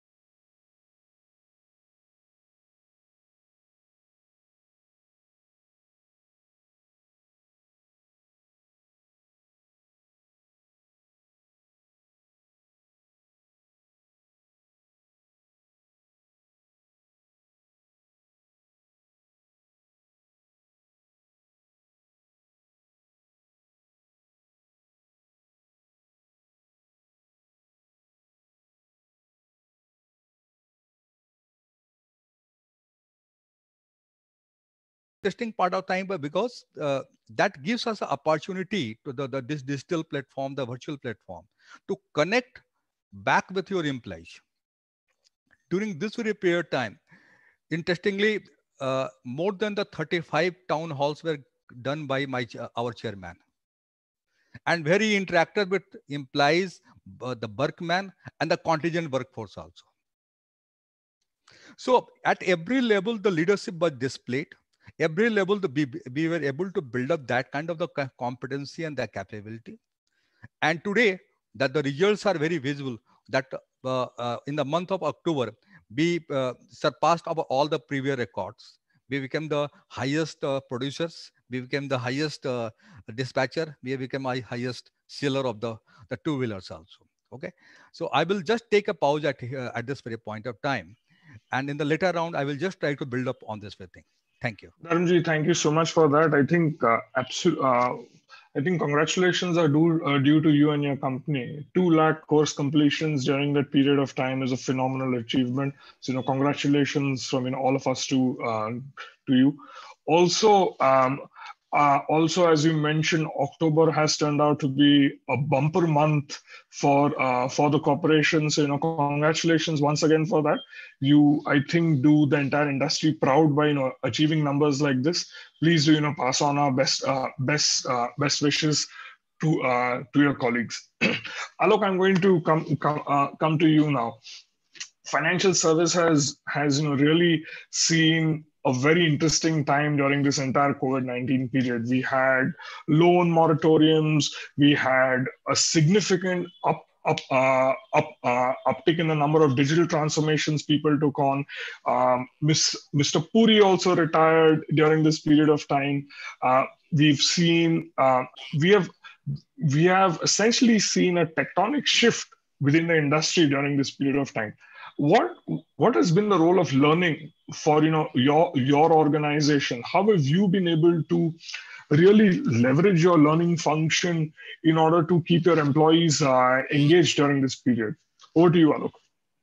Interesting part of time, but because uh, that gives us an opportunity to the, the this digital platform, the virtual platform, to connect back with your employees. During this very period of time, interestingly, uh, more than the thirty-five town halls were done by my our chairman. and very interactive with employees, uh, the workman and the contingent workforce also. So at every level, the leadership was displayed. Every level, the, we, we were able to build up that kind of the competency and the capability. And today, that the results are very visible, that uh, uh, in the month of October, we uh, surpassed our, all the previous records. We became the highest uh, producers. We became the highest uh, dispatcher. We became the highest seller of the, the two-wheelers also. Okay. So I will just take a pause at, uh, at this very point of time. And in the later round, I will just try to build up on this thing. Thank you. Dharmji, thank you so much for that. I think uh, absolutely. Uh, I think congratulations are due, uh, due to you and your company. Two lakh course completions during that period of time is a phenomenal achievement. So, you know, congratulations from you know, all of us to uh, to you. Also, um, uh, also as you mentioned, October has turned out to be a bumper month for uh, for the corporation. So, you know, congratulations once again for that. You, I think, do the entire industry proud by you know achieving numbers like this. Please do you know pass on our best uh, best uh, best wishes to uh, to your colleagues. Alok, I'm going to come come uh, come to you now. Financial service has has you know really seen a very interesting time during this entire COVID nineteen period. We had loan moratoriums. We had a significant up up uh, up uh, uptick in the number of digital transformations people took on. Um, Mister Puri also retired during this period of time. Uh, we've seen uh, we have we have essentially seen a tectonic shift within the industry during this period of time. What what has been the role of learning for you know your your organization? How have you been able to really leverage your learning function in order to keep your employees uh, engaged during this period? Over to you, Alok.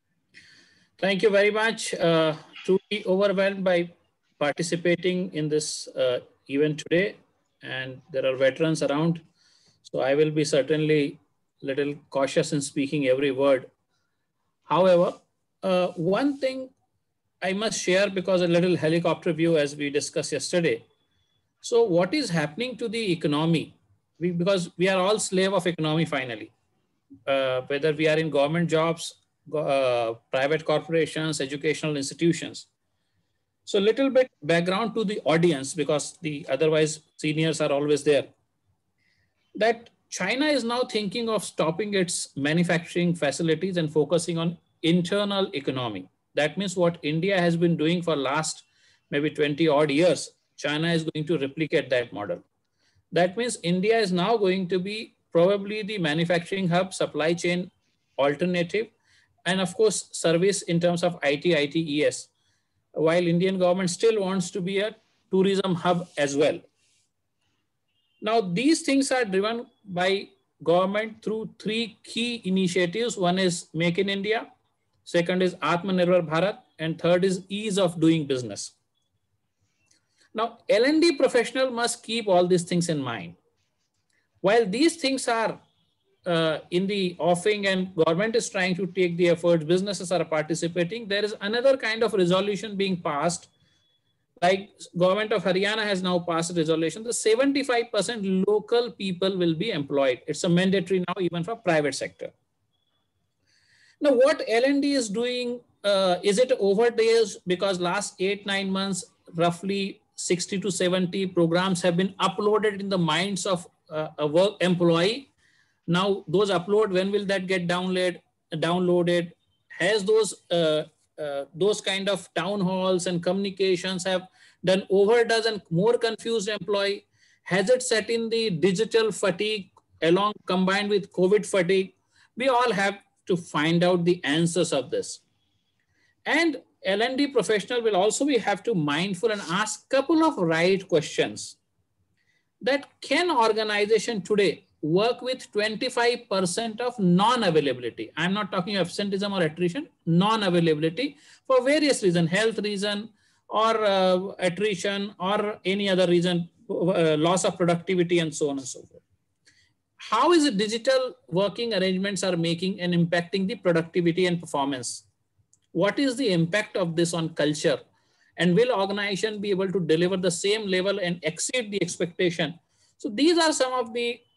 Thank you very much. Uh, truly overwhelmed by participating in this uh, event today, and there are veterans around, so I will be certainly a little cautious in speaking every word. However, uh, one thing I must share, because a little helicopter view as we discussed yesterday. So what is happening to the economy? We, because we are all slave of economy finally, uh, whether we are in government jobs, uh, private corporations, educational institutions. So a little bit background to the audience, because the otherwise seniors are always there. That China is now thinking of stopping its manufacturing facilities and focusing on internal economy. That means what India has been doing for last maybe twenty odd years, China is going to replicate that model. That means India is now going to be probably the manufacturing hub, supply chain alternative, and of course, service in terms of I T, I T E S, while Indian government still wants to be a tourism hub as well. Now, these things are driven by government through three key initiatives. One is Make in India, second is Atmanirbhar Bharat, and third is ease of doing business. Now, L and D professional must keep all these things in mind. While these things are uh, in the offing and government is trying to take the efforts, businesses are participating, there is another kind of resolution being passed. Like government of Haryana has now passed a resolution, the seventy-five percent local people will be employed. It's a mandatory now even for private sector. Now what L and D is doing, uh, is it overdays? Because last eight, nine months, roughly sixty to seventy programs have been uploaded in the minds of uh, a work employee. Now those upload, when will that get download, downloaded? Has those uh, Uh, those kind of town halls and communications have done overdoes and more confused employee? Has it set in the digital fatigue along combined with COVID fatigue? We all have to find out the answers of this. And L and D professional will also be have to mindful and ask couple of right questions. That can organization today work with twenty-five percent of non-availability? I'm not talking absenteeism or attrition, non-availability for various reasons, health reason or uh, attrition or any other reason, uh, loss of productivity and so on and so forth. How is it digital working arrangements are making and impacting the productivity and performance? What is the impact of this on culture? And will organization be able to deliver the same level and exceed the expectation? So these are some of the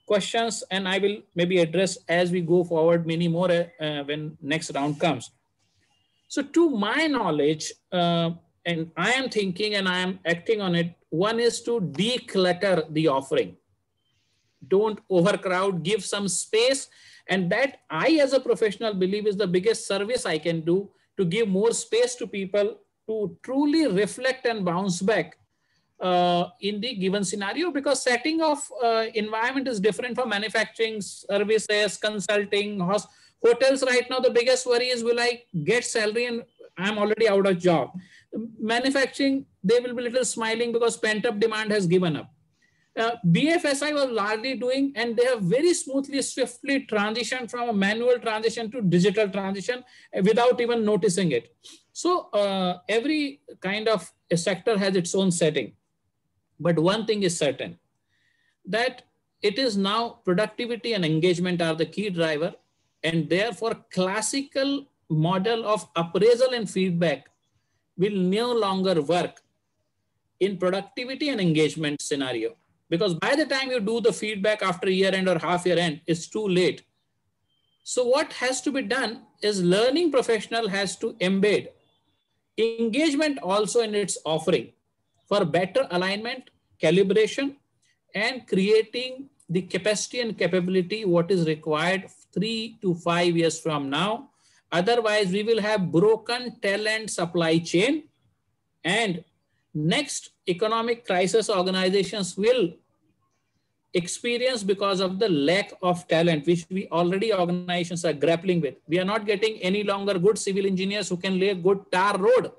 questions, and I will maybe address as we go forward many more uh, when next round comes. So to my knowledge, uh, and I am thinking and I am acting on it, one is to declutter the offering. Don't overcrowd, give some space. And that I as a professional believe is the biggest service I can do, to give more space to people to truly reflect and bounce back uh, in the given scenario, because setting of uh, environment is different from manufacturing, services, consulting, hotels. Right now, the biggest worry is, will I get salary and I'm already out of job? Manufacturing, they will be a little smiling because pent-up demand has given up. Uh, B F S I was largely doing, and they have very smoothly, swiftly transitioned from a manual transition to digital transition without even noticing it. So uh, every kind of a sector has its own setting. But one thing is certain, that it is now productivity and engagement are the key driver, and therefore classical model of appraisal and feedback will no longer work in productivity and engagement scenario. Because by the time you do the feedback after year end or half year end, it's too late. So what has to be done is learning professional has to embed engagement also in its offering for better alignment, calibration, and creating the capacity and capability what is required three to five years from now. Otherwise, we will have broken talent supply chain, and next economic crisis organizations will experience because of the lack of talent, which we already organizations are grappling with. We are not getting any longer good civil engineers who can lay a good tar road.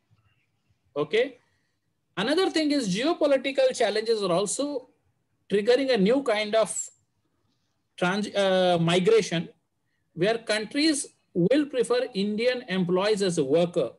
Okay. Another thing is geopolitical challenges are also triggering a new kind of trans, uh, migration, where countries will prefer Indian employees as a worker.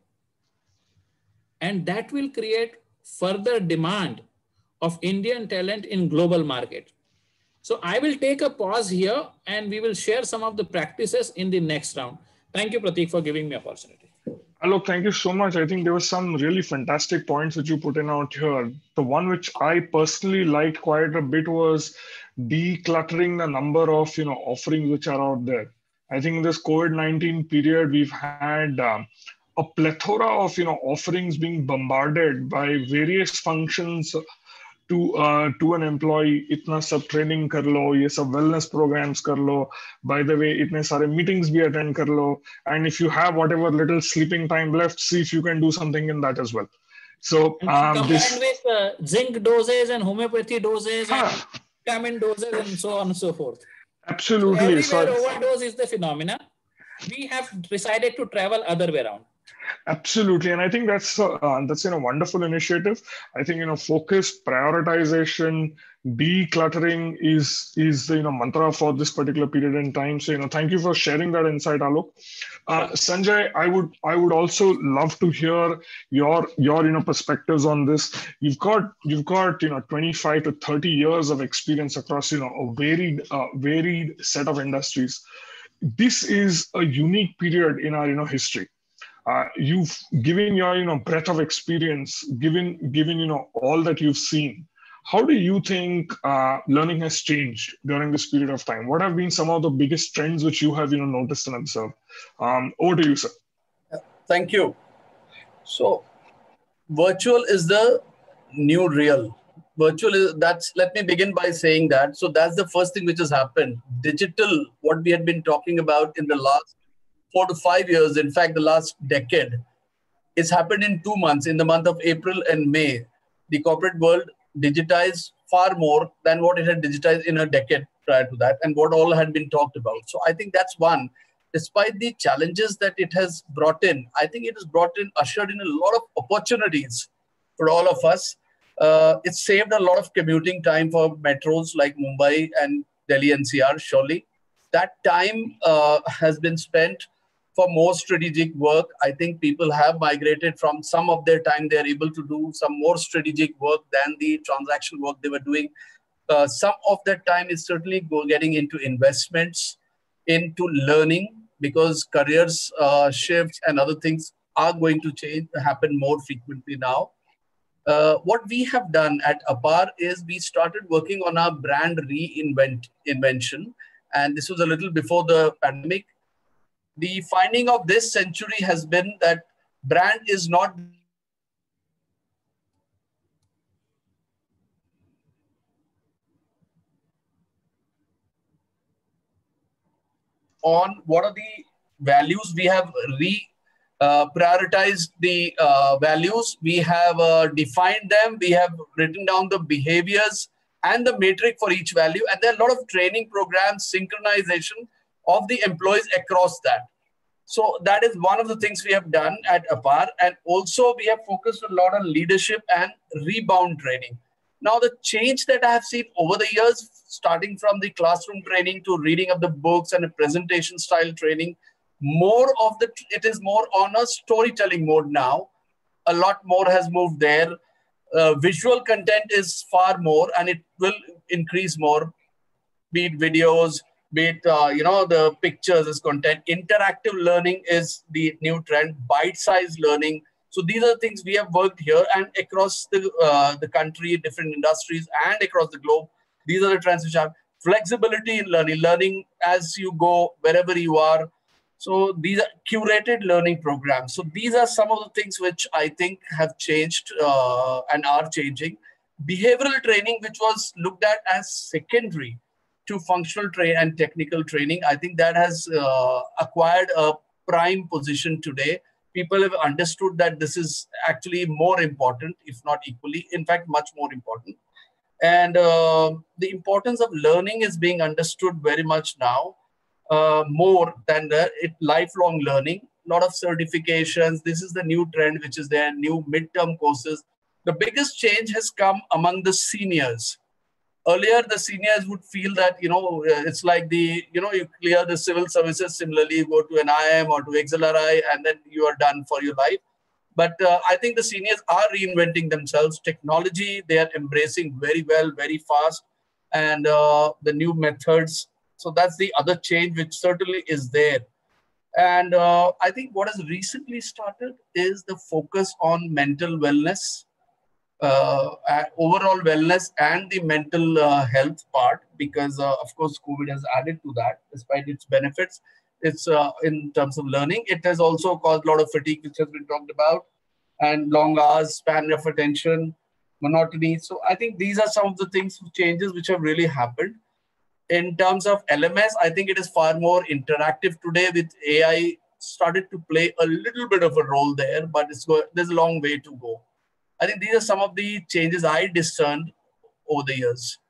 And that will create further demand of Indian talent in global market. So I will take a pause here and we will share some of the practices in the next round. Thank you, Prateek, for giving me opportunity. Alok, thank you so much. I think there were some really fantastic points that you put in out here. The one which I personally liked quite a bit was decluttering the number of, you know, offerings which are out there. I think in this COVID nineteen period, we've had um, a plethora of, you know, offerings being bombarded by various functions to uh, to an employee. Itna sab training kar lo, ye sab wellness programs kar lo. By the way, itne sare meetings bhi attend kar lo. And if you have whatever little sleeping time left, see if you can do something in that as well. So um, combined this with uh, zinc doses and homeopathy doses and vitamin doses and so on and so forth. Absolutely. So everywhere So, overdose is the phenomena. We have decided to travel other way around. Absolutely, and I think that's uh, that's you know wonderful initiative. I think you know focus, prioritization, decluttering is is the you know mantra for this particular period in time. So you know, thank you for sharing that insight, Alok. Uh, Sanjay, I would I would also love to hear your your you know perspectives on this. You've got you've got you know twenty-five to thirty years of experience across you know a varied uh, varied set of industries. This is a unique period in our you know history. Uh, you've given your you know breadth of experience, given given you know all that you've seen. How do you think uh, learning has changed during this period of time? What have been some of the biggest trends which you have you know noticed and observed? Um, over to you, sir. Thank you. So, virtual is the new real. Virtual is that's. Let me begin by saying that. So that's the first thing which has happened. Digital, what we had been talking about in the last four to five years, in fact, the last decade, it's happened in two months, in the month of April and May. The corporate world digitized far more than what it had digitized in a decade prior to that and what all had been talked about. So I think that's one. Despite the challenges that it has brought in, I think it has brought in, ushered in a lot of opportunities for all of us. Uh, it saved a lot of commuting time for metros like Mumbai and Delhi N C R, surely. That time uh, has been spent for more strategic work. I think people have migrated from some of their time. They're able to do some more strategic work than the transaction work they were doing. Uh, some of that time is certainly go getting into investments, into learning, because careers uh, shifts and other things are going to change, happen more frequently now. uh, what we have done at APAR is we started working on our brand reinvent invention. And this was a little before the pandemic. The finding of this century has been that brand is not on what are the values. We have re uh, prioritized the uh, values. We have uh, defined them. We have written down the behaviors and the metric for each value. And there are a lot of training programs, synchronization of the employees across that. So that is one of the things we have done at APAR. And also we have focused a lot on leadership and rebound training. Now, the change that I have seen over the years, starting from the classroom training to reading of the books and a presentation style training, more of the, it is more on a storytelling mode now. A lot more has moved there. Uh, visual content is far more, and it will increase more, be it videos, be it, uh, you know, the pictures as content. Interactive learning is the new trend, bite-sized learning. So these are the things we have worked here and across the, uh, the country, different industries and across the globe. These are the trends which have flexibility in learning, learning as you go, wherever you are. So these are curated learning programs. So these are some of the things which I think have changed uh, and are changing. Behavioral training, which was looked at as secondary to functional train and technical training, I think that has uh, acquired a prime position today. People have understood that this is actually more important, if not equally, in fact, much more important. And uh, the importance of learning is being understood very much now, uh, more than the it, lifelong learning. A lot of certifications. This is the new trend, which is there, new midterm courses. The biggest change has come among the seniors. Earlier, the seniors would feel that, you know, it's like the, you know, you clear the civil services, similarly, you go to an I I M or to X L R I, and then you are done for your life. But uh, I think the seniors are reinventing themselves. Technology, they are embracing very well, very fast, and uh, the new methods. So that's the other change, which certainly is there. And uh, I think what has recently started is the focus on mental wellness. Uh, overall wellness and the mental uh, health part, because uh, of course COVID has added to that. Despite its benefits, it's uh, in terms of learning, it has also caused a lot of fatigue, which has been talked about, and long hours, span of attention, monotony. So I think these are some of the things, changes which have really happened. In terms of L M S, I think it is far more interactive today, with A I started to play a little bit of a role there, but it's go there's a long way to go. I think these are some of the changes I discerned over the years.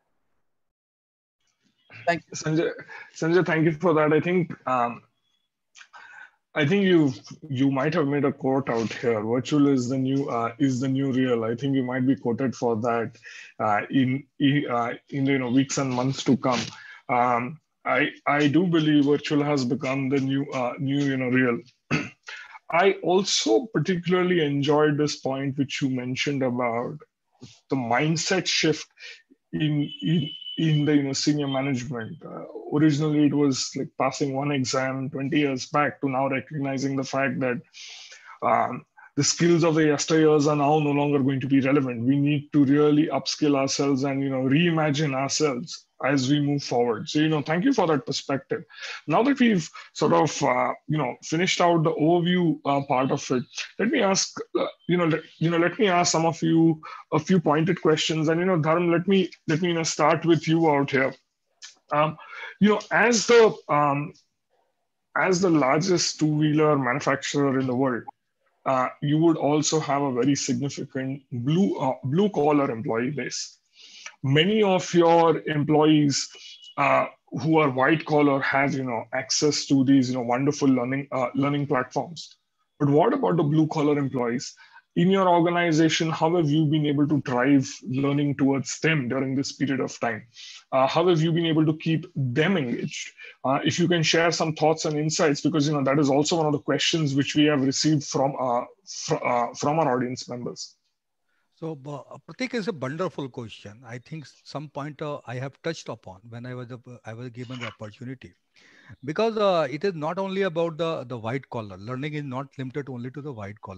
Thank you. Sanjay, Sanjay, thank you for that. I think um, I think you you might have made a quote out here. Virtual is the new uh, is the new real. I think you might be quoted for that uh, in uh, in you know weeks and months to come. Um, I I do believe virtual has become the new uh, new you know real. I also particularly enjoyed this point which you mentioned about the mindset shift in in, in the you know senior management. Uh, originally, it was like passing one exam twenty years back to now recognizing the fact that um, the skills of the yesteryears are now no longer going to be relevant. We need to really upskill ourselves and you know reimagine ourselves as we move forward. So, you know, thank you for that perspective. Now that we've sort of, uh, you know, finished out the overview uh, part of it, let me ask, uh, you know, let, you know, let me ask some of you a few pointed questions. And, you know, Dharam, let me, let me, you know, start with you out here. Um, you know, as the, um, as the largest two-wheeler manufacturer in the world, uh, you would also have a very significant blue, uh, blue collar employee base. Many of your employees uh, who are white collar have, you know, access to these, you know, wonderful learning uh, learning platforms. But what about the blue collar employees? In your organization, how have you been able to drive learning towards them during this period of time? Uh, how have you been able to keep them engaged? Uh, if you can share some thoughts and insights, because, you know, that is also one of the questions which we have received from, uh, fr uh, from our audience members. So, uh, Pratik, is a wonderful question. I think some point uh, I have touched upon when I was uh, I was given the opportunity, because uh, it is not only about the the white collar. Learning is not limited only to the white collar.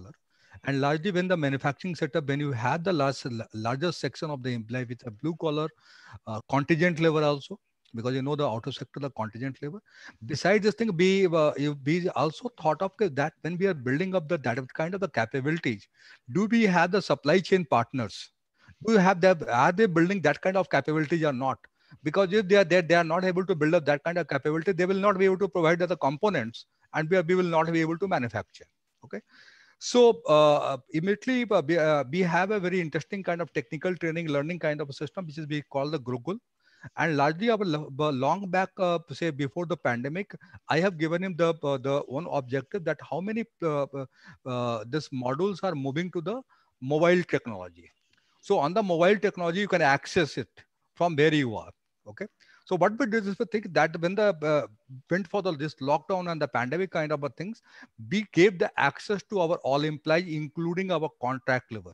And largely when the manufacturing setup, when you have the large, largest section of the employee with a blue collar uh, contingent labor also, because you know the auto sector, the contingent labor. Besides this thing, be uh, you be also thought of that when we are building up the that kind of the capabilities, do we have the supply chain partners? Do you have that? Are they building that kind of capabilities or not? Because if they are there, they are not able to build up that kind of capability, they will not be able to provide the components, and we, are, we will not be able to manufacture. Okay. So uh, immediately uh, we, uh, we have a very interesting kind of technical training, learning kind of a system, which is we call the Gurukul. And largely our long back, uh, say before the pandemic, I have given him the uh, the one objective that how many uh, uh, this modules are moving to the mobile technology. So on the mobile technology, you can access it from where you are. Okay. So what we did is we think that when the uh, went for the this lockdown and the pandemic kind of a things, we gave the access to our all employees, including our contract labor.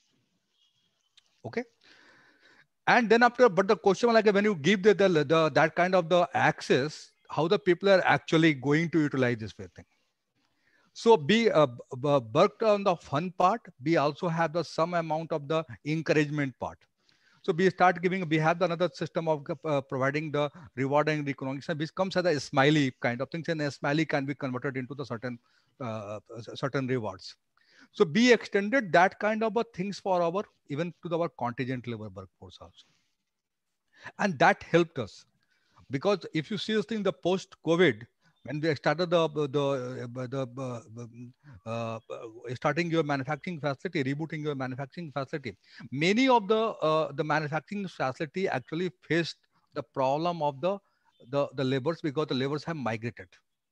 Okay. And then after, but the question like when you give the, the, the that kind of the access, how the people are actually going to utilize this thing. So be uh, worked on the fun part. We also have the some amount of the encouragement part. So we start giving, we have another system of uh, providing the rewarding recognition, which comes as a smiley kind of things, and a smiley can be converted into the certain uh, certain rewards. So we extended that kind of a things for our, even to our contingent labor workforce also. And that helped us, because if you see this thing, the post-COVID, when we started the, the, the uh, uh, starting your manufacturing facility, rebooting your manufacturing facility, many of the, uh, the manufacturing facility actually faced the problem of the, the, the laborers, because the laborers have migrated.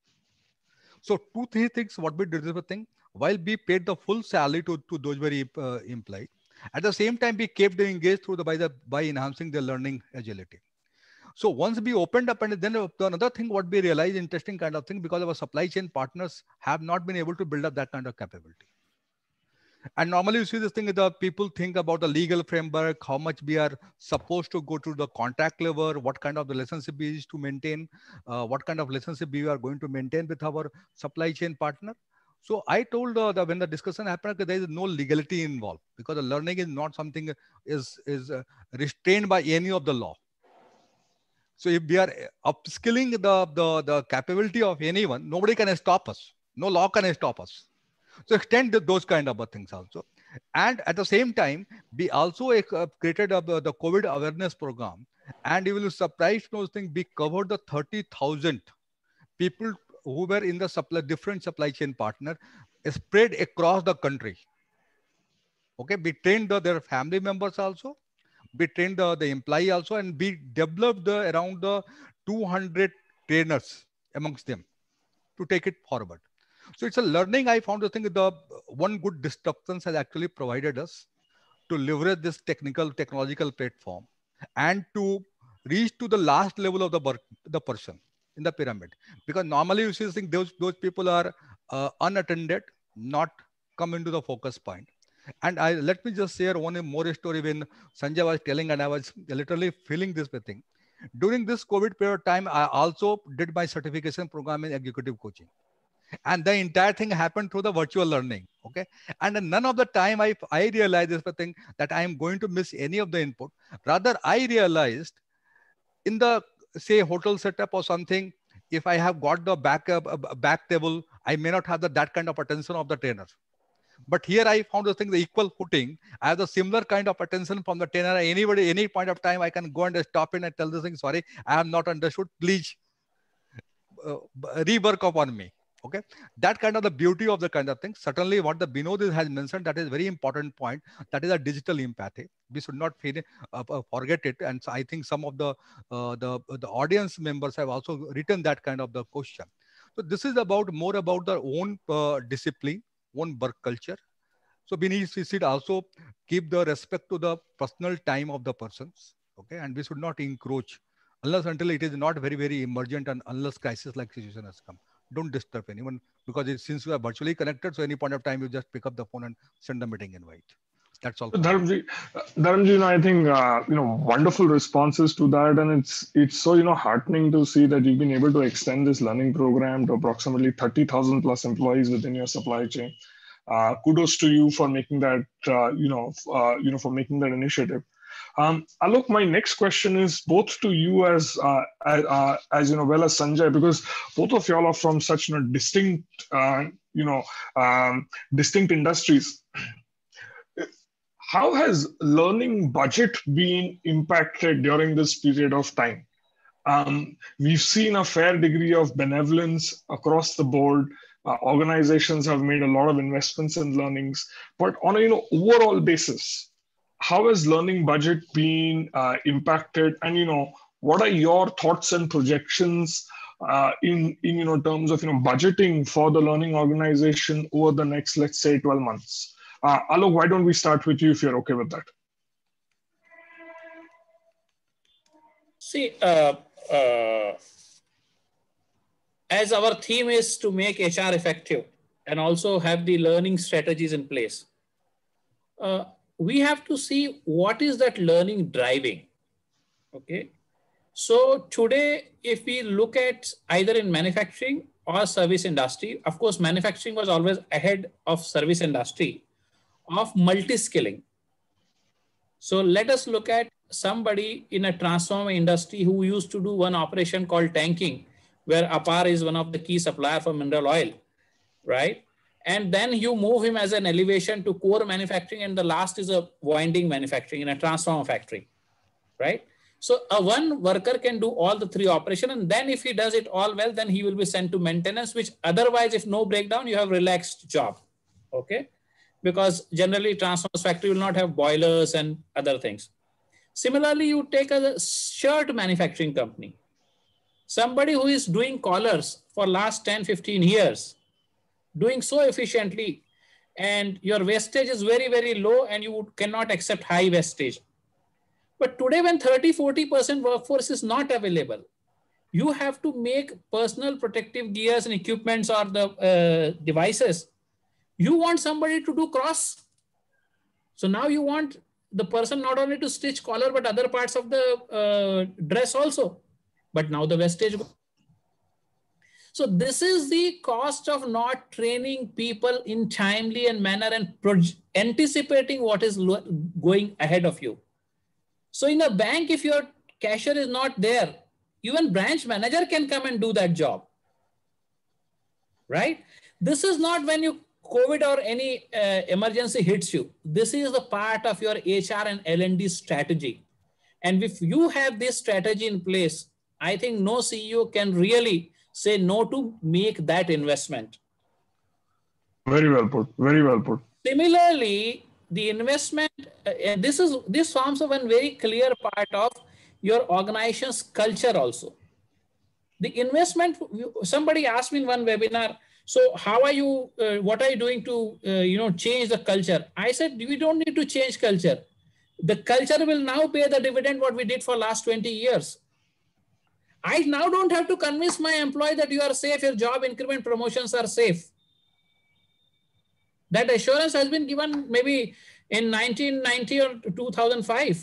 So two, three things, what we did is the thing, while we paid the full salary to, to those very uh, employees, at the same time, we kept them engaged through the, by, the, by enhancing their learning agility. So once we opened up, and then another thing, what we realized, interesting kind of thing, because our supply chain partners have not been able to build up that kind of capability. And normally you see this thing, the people think about the legal framework, how much we are supposed to go to the contract level, what kind of relationship we is to maintain, uh, what kind of relationship we are going to maintain with our supply chain partner. So I told uh, that when the discussion happened, there is no legality involved, because the learning is not something is, is uh, restrained by any of the law. So if we are upskilling the, the, the capability of anyone, nobody can stop us. No law can stop us. So extend those kind of things also. And at the same time, we also uh, created a, the COVID awareness program. And you will be surprised to those things, we covered the thirty thousand people who were in the supply, different supply chain partner spread across the country. Okay, we trained the, their family members also. We trained the, the employee also, and we developed the, around the two hundred trainers amongst them to take it forward. So it's a learning. I found the thing, the one good disruptions has actually provided us to leverage this technical, technological platform and to reach to the last level of the, the person in the pyramid. Because normally you see this thing, those, those people are uh, unattended, not come into the focus point. And I let me just share one more story when Sanjay was telling, and I was literally feeling this thing. During this COVID period of time, I also did my certification program in executive coaching. And the entire thing happened through the virtual learning. Okay. And none of the time I, I realized this thing that I am going to miss any of the input. Rather, I realized in the, say, hotel setup or something, if I have got the back, uh, back table, I may not have the, that kind of attention of the trainer. But here I found the thing, the equal footing. I have the similar kind of attention from the trainer. Anybody, any point of time, I can go and stop in and tell the thing, sorry, I have not understood. Please uh, rework upon me. Okay, that kind of the beauty of the kind of thing. Certainly what the Binod has mentioned, that is a very important point. That is a digital empathy. We should not feel, uh, forget it. And so I think some of the, uh, the, the audience members have also written that kind of the question. So this is about more about their own uh, discipline, own work culture. So we need we should also keep the respect to the personal time of the persons. Okay, and we should not encroach unless until it is not very, very emergent, and unless crisis like situation has come. Don't disturb anyone, because it, since you are virtually connected, so any point of time you just pick up the phone and send a meeting invite. That's all. Dharamji, Dharamji, you know, I think uh, you know, wonderful responses to that, and it's it's so you know heartening to see that you've been able to extend this learning program to approximately thirty thousand plus employees within your supply chain. uh, kudos to you for making that, uh, you know, uh, you know, for making that initiative. Um, Alok, my next question is both to you as, uh, as, uh, as you know, well as Sanjay, because both of y'all are from such, you know, distinct, uh, you know, um, distinct industries. How has learning budget been impacted during this period of time? Um, we've seen a fair degree of benevolence across the board. Uh, organizations have made a lot of investments in learnings, but on a you know overall basis, how has learning budget been uh, impacted? And you know, what are your thoughts and projections uh, in in you know terms of you know budgeting for the learning organization over the next, let's say, twelve months? Uh, Alok, why don't we start with you if you're okay with that? See, uh, uh, as our theme is to make H R effective and also have the learning strategies in place, uh, we have to see what is that learning driving, okay? So today, if we look at either in manufacturing or service industry, of course, manufacturing was always ahead of service industry of multi-skilling. So let us look at somebody in a transformer industry who used to do one operation called tanking, where APAR is one of the key supplier for mineral oil, right? And then you move him as an elevation to core manufacturing, and the last is a winding manufacturing in a transformer factory, right? So a one worker can do all the three operations, and then if he does it all well, then he will be sent to maintenance, which otherwise, if no breakdown, you have relaxed job, okay? Because generally transformer factory will not have boilers and other things. Similarly, you take a shirt manufacturing company, somebody who is doing collars for last ten, fifteen years, doing so efficiently, and your wastage is very, very low and you cannot accept high wastage. But today when thirty, forty percent workforce is not available, you have to make personal protective gears and equipments or the uh, devices. You want somebody to do cross. So now you want the person not only to stitch collar, but other parts of the uh, dress also. But now the wastage. So this is the cost of not training people in timely and manner and anticipating what is going ahead of you. So in a bank, if your cashier is not there, even branch manager can come and do that job, right? This is not when you COVID or any uh, emergency hits you. This is the part of your H R and L and D strategy. And if you have this strategy in place, I think no C E O can really say no to make that investment. Very well put. Very well put. Similarly, the investment, uh, and this is this forms of one very clear part of your organization's culture also. The investment, somebody asked me in one webinar, so how are you, uh, what are you doing to, uh, you know, change the culture? I said, we don't need to change culture. The culture will now pay the dividend what we did for last twenty years. I now don't have to convince my employee that you are safe, your job increment promotions are safe. That assurance has been given maybe in nineteen ninety or two thousand five.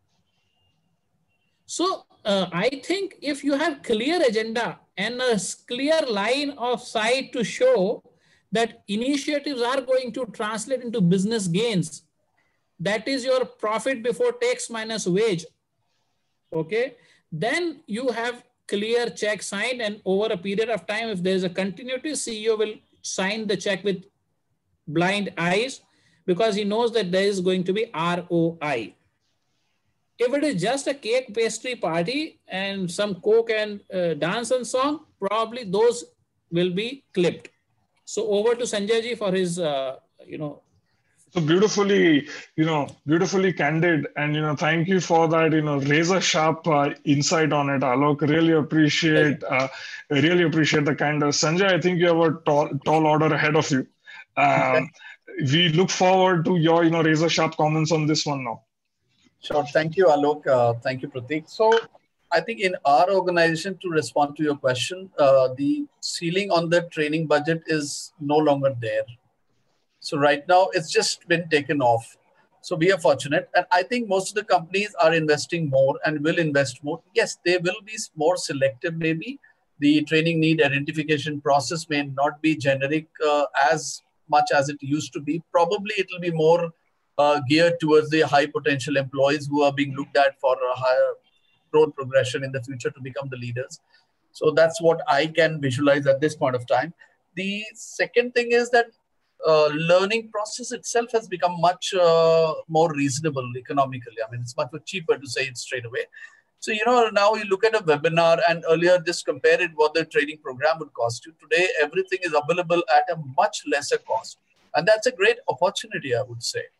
So uh, I think if you have clear agenda and a clear line of sight to show that initiatives are going to translate into business gains, that is your profit before tax minus wage, okay? Then you have clear check signed, and over a period of time, if there is a continuity, C E O will sign the check with blind eyes because he knows that there is going to be R O I. If it is just a cake pastry party and some coke and uh, dance and song, probably those will be clipped. So over to Sanjay ji for his, uh, you know. So beautifully, you know, beautifully candid, and you know, thank you for that, you know, razor sharp uh, insight on it, Alok. Really appreciate, uh, really appreciate the kind of Sanjay. I think you have a tall, tall order ahead of you. Um, we look forward to your, you know, razor sharp comments on this one now. Sure. Thank you, Alok. Uh, thank you, Prateek. So I think in our organization, to respond to your question, uh, the ceiling on the training budget is no longer there. So right now, it's just been taken off. So we are fortunate. And I think most of the companies are investing more and will invest more. Yes, they will be more selective maybe. The training need identification process may not be generic uh, as much as it used to be. Probably it will be more uh, geared towards the high potential employees who are being looked at for a higher growth progression in the future to become the leaders. So that's what I can visualize at this point of time. The second thing is that uh, learning process itself has become much uh, more reasonable economically. I mean, it's much more cheaper to say it straight away. So, you know, now you look at a webinar and earlier just compare it what the training program would cost you. Today, everything is available at a much lesser cost. And that's a great opportunity, I would say.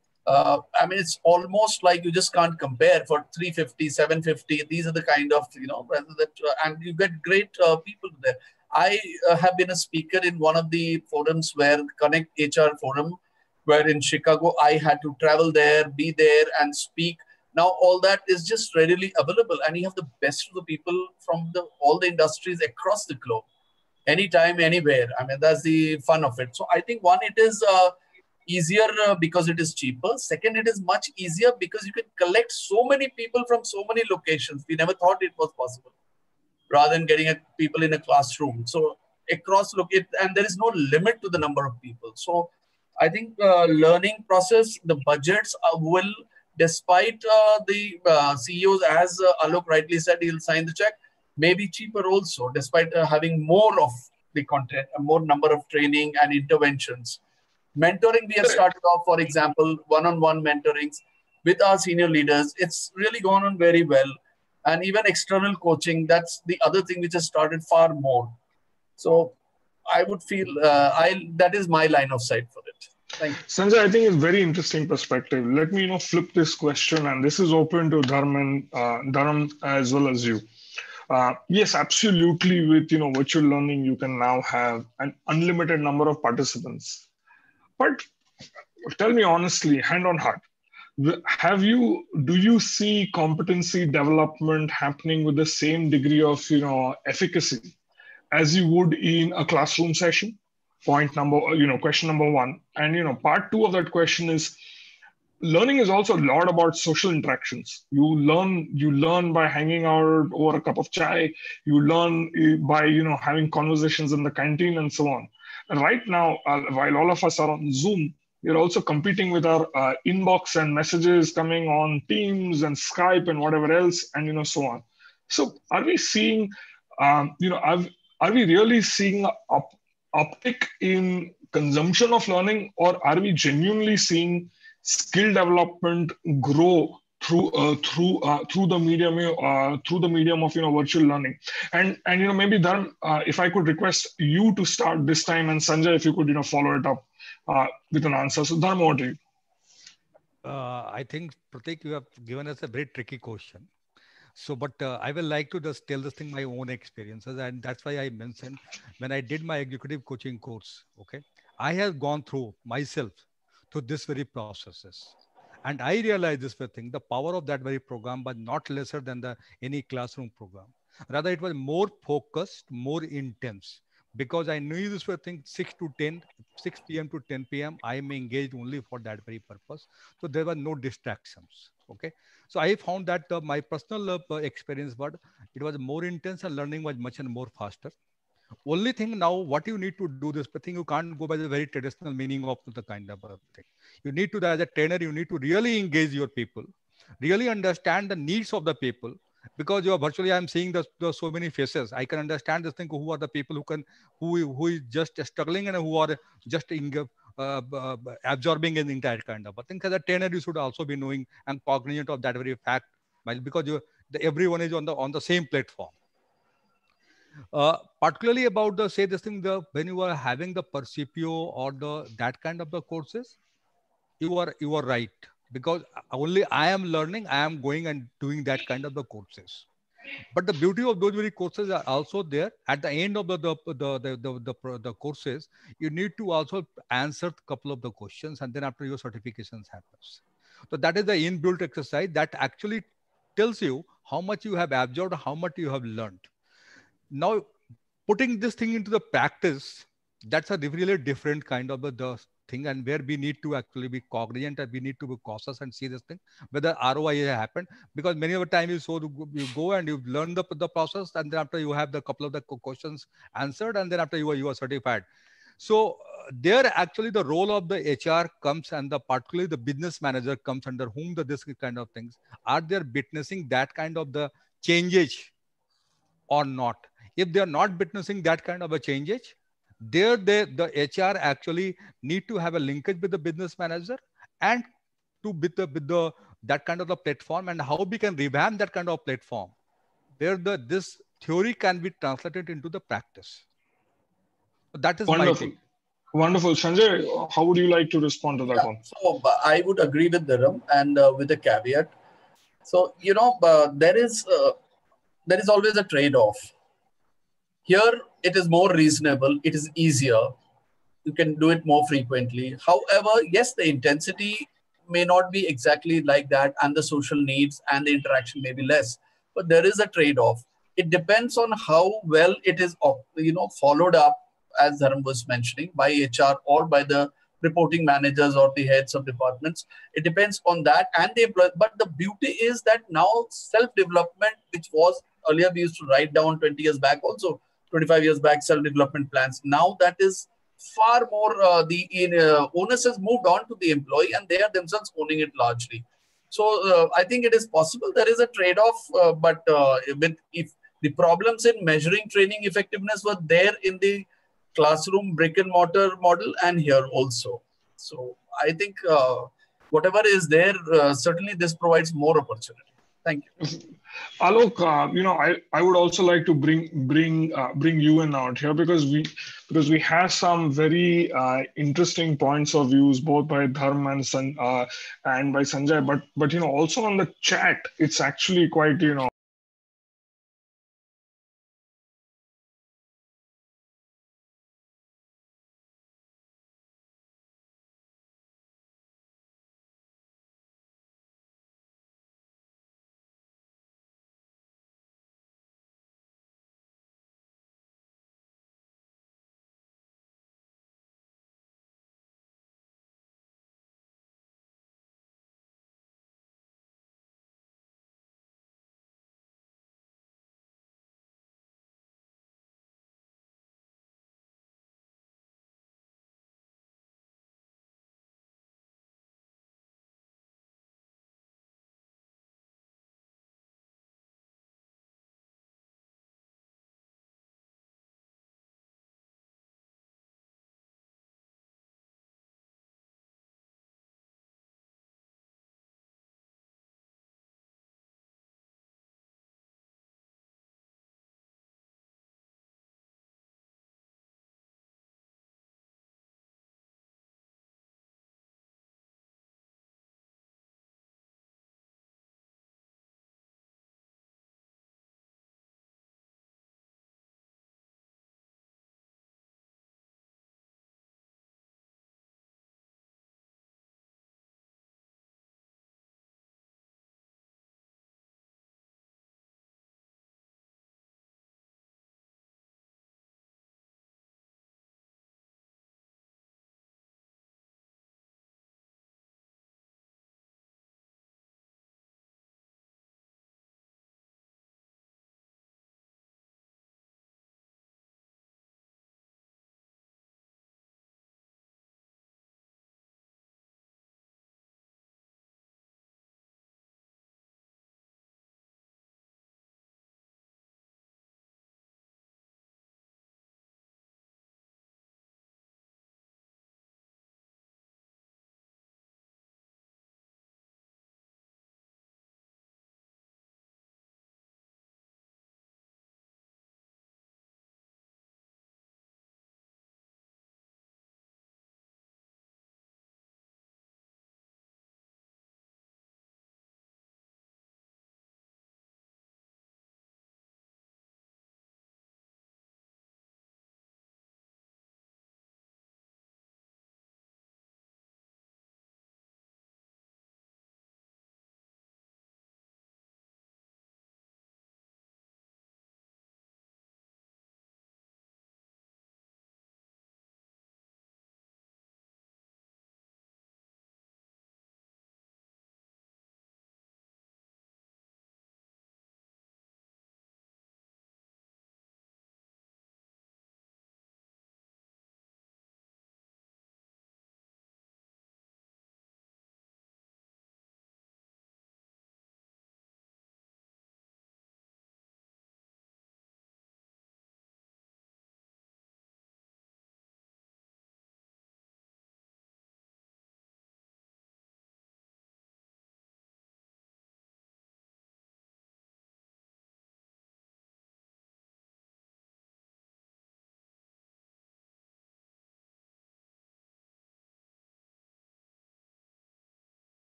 Uh, I mean, it's almost like you just can't compare for three fifty, seven fifty. These are the kind of, you know, that, uh, and you get great uh, people there. I uh, have been a speaker in one of the forums where Connect H R forum, where in Chicago, I had to travel there, be there and speak. Now, all that is just readily available and you have the best of the people from the all the industries across the globe, anytime, anywhere. I mean, that's the fun of it. So I think one, it is uh, easier uh, because it is cheaper. Second, it is much easier because you can collect so many people from so many locations. We never thought it was possible rather than getting a, people in a classroom. So across, look, it, and there is no limit to the number of people. So I think uh, learning process, the budgets uh, will, despite uh, the uh, C E Os, as uh, Alok rightly said, he'll sign the check, maybe cheaper also, despite uh, having more of the content, a more number of training and interventions. Mentoring, we have started off, for example, one-on-one mentorings with our senior leaders. It's really gone on very well. And even external coaching, that's the other thing which has started far more. So I would feel uh, I that is my line of sight for it. Thank you. Sanjay, I think it's very interesting perspective. Let me, you know, flip this question, and this is open to Dharman, uh, Dharam as well as you. Uh, yes, absolutely. With, you know, virtual learning, you can now have an unlimited number of participants. But tell me honestly, hand on heart, have you, do you see competency development happening with the same degree of, you know, efficacy as you would in a classroom session? Point number, you know, question number one. And, you know, part two of that question is, learning is also a lot about social interactions. You learn, you learn by hanging out over a cup of chai. You learn by, you know, having conversations in the canteen and so on. And right now, uh, while all of us are on Zoom, we're also competing with our uh, inbox and messages coming on Teams and Skype and whatever else, and, you know, so on. So are we seeing, um, you know, are, are we really seeing a up, uptick in consumption of learning, or are we genuinely seeing skill development grow through uh, through uh, through the medium uh, through the medium of, you know, virtual learning? And and you know, maybe Dharam, uh, if I could request you to start this time, and Sanjay, if you could, you know, follow it up uh, with an answer. So Dharam, over to you. Uh, I think, Pratik, you have given us a very tricky question. So, but uh, I will like to just tell this thing my own experiences, and that's why I mentioned when I did my executive coaching course. Okay, I have gone through myself through this very processes. And I realized this thing, the power of that very program was not lesser than the any classroom program. Rather, it was more focused, more intense, because I knew this thing six to ten, six p m to ten p m I am engaged only for that very purpose. So there were no distractions. Okay. So I found that uh, my personal uh, experience, but it was more intense and learning was much and more faster. Only thing now, what you need to do this, but thing you can't go by the very traditional meaning of the kind of a thing. You need to, as a trainer, you need to really engage your people, really understand the needs of the people, because you are virtually, I'm seeing the, the so many faces. I can understand this thing, who are the people who can, who, who is just struggling and who are just in, uh, uh, absorbing in that kind of a thing. As a trainer, you should also be knowing and cognizant of that very fact, because you, the, everyone is on the, on the same platform. Uh, particularly about the, say this thing, the when you are having the Percipio or the that kind of the courses, you are you are right, because only I am learning, I am going and doing that kind of the courses. But the beauty of those very courses are also there. At the end of the the the the, the, the, the courses, you need to also answer a couple of the questions, and then after your certifications happens. So that is the inbuilt exercise that actually tells you how much you have absorbed, how much you have learned. Now, putting this thing into the practice, that's a really different kind of a, the thing, and where we need to actually be cognizant and we need to be cautious and see this thing, whether R O I has happened. Because many of the time you so you go and you learn the, the process, and then after you have the couple of the questions answered, and then after you are, you are certified. So uh, there actually the role of the H R comes, and the particularly the business manager comes under whom the this kind of things. Are they witnessing that kind of the changes or not? If they are not witnessing that kind of a changes, there they, the H R actually need to have a linkage with the business manager and to with the, with the that kind of the platform, and how we can revamp that kind of platform where the this theory can be translated into the practice. That is Wonderful. my take. Wonderful. Sanjay, how would you like to respond to that Yeah, one? so I would agree with Dharam, and uh, with a caveat. So, you know, uh, there is uh, there is always a trade-off. Here, it is more reasonable. It is easier. You can do it more frequently. However, yes, the intensity may not be exactly like that, and the social needs and the interaction may be less. But there is a trade-off. It depends on how well it is, you know, followed up, as Dharam was mentioning, by H R or by the reporting managers or the heads of departments. It depends on that and the employee. But the beauty is that now self-development, which was earlier we used to write down twenty years back, also twenty-five years back, self-development plans. Now that is far more, uh, the uh, onus has moved on to the employee, and they are themselves owning it largely. So uh, I think it is possible. There is a trade-off, uh, but uh, with if the problems in measuring training effectiveness were there in the classroom brick and mortar model and here also. So I think uh, whatever is there, uh, certainly this provides more opportunity. Thank you. Alok, uh, you know, I, I would also like to bring bring uh, bring you in out here because we because we have some very uh, interesting points of views both by Dharm and San, uh, and by Sanjay, but but you know also on the chat it's actually quite you know.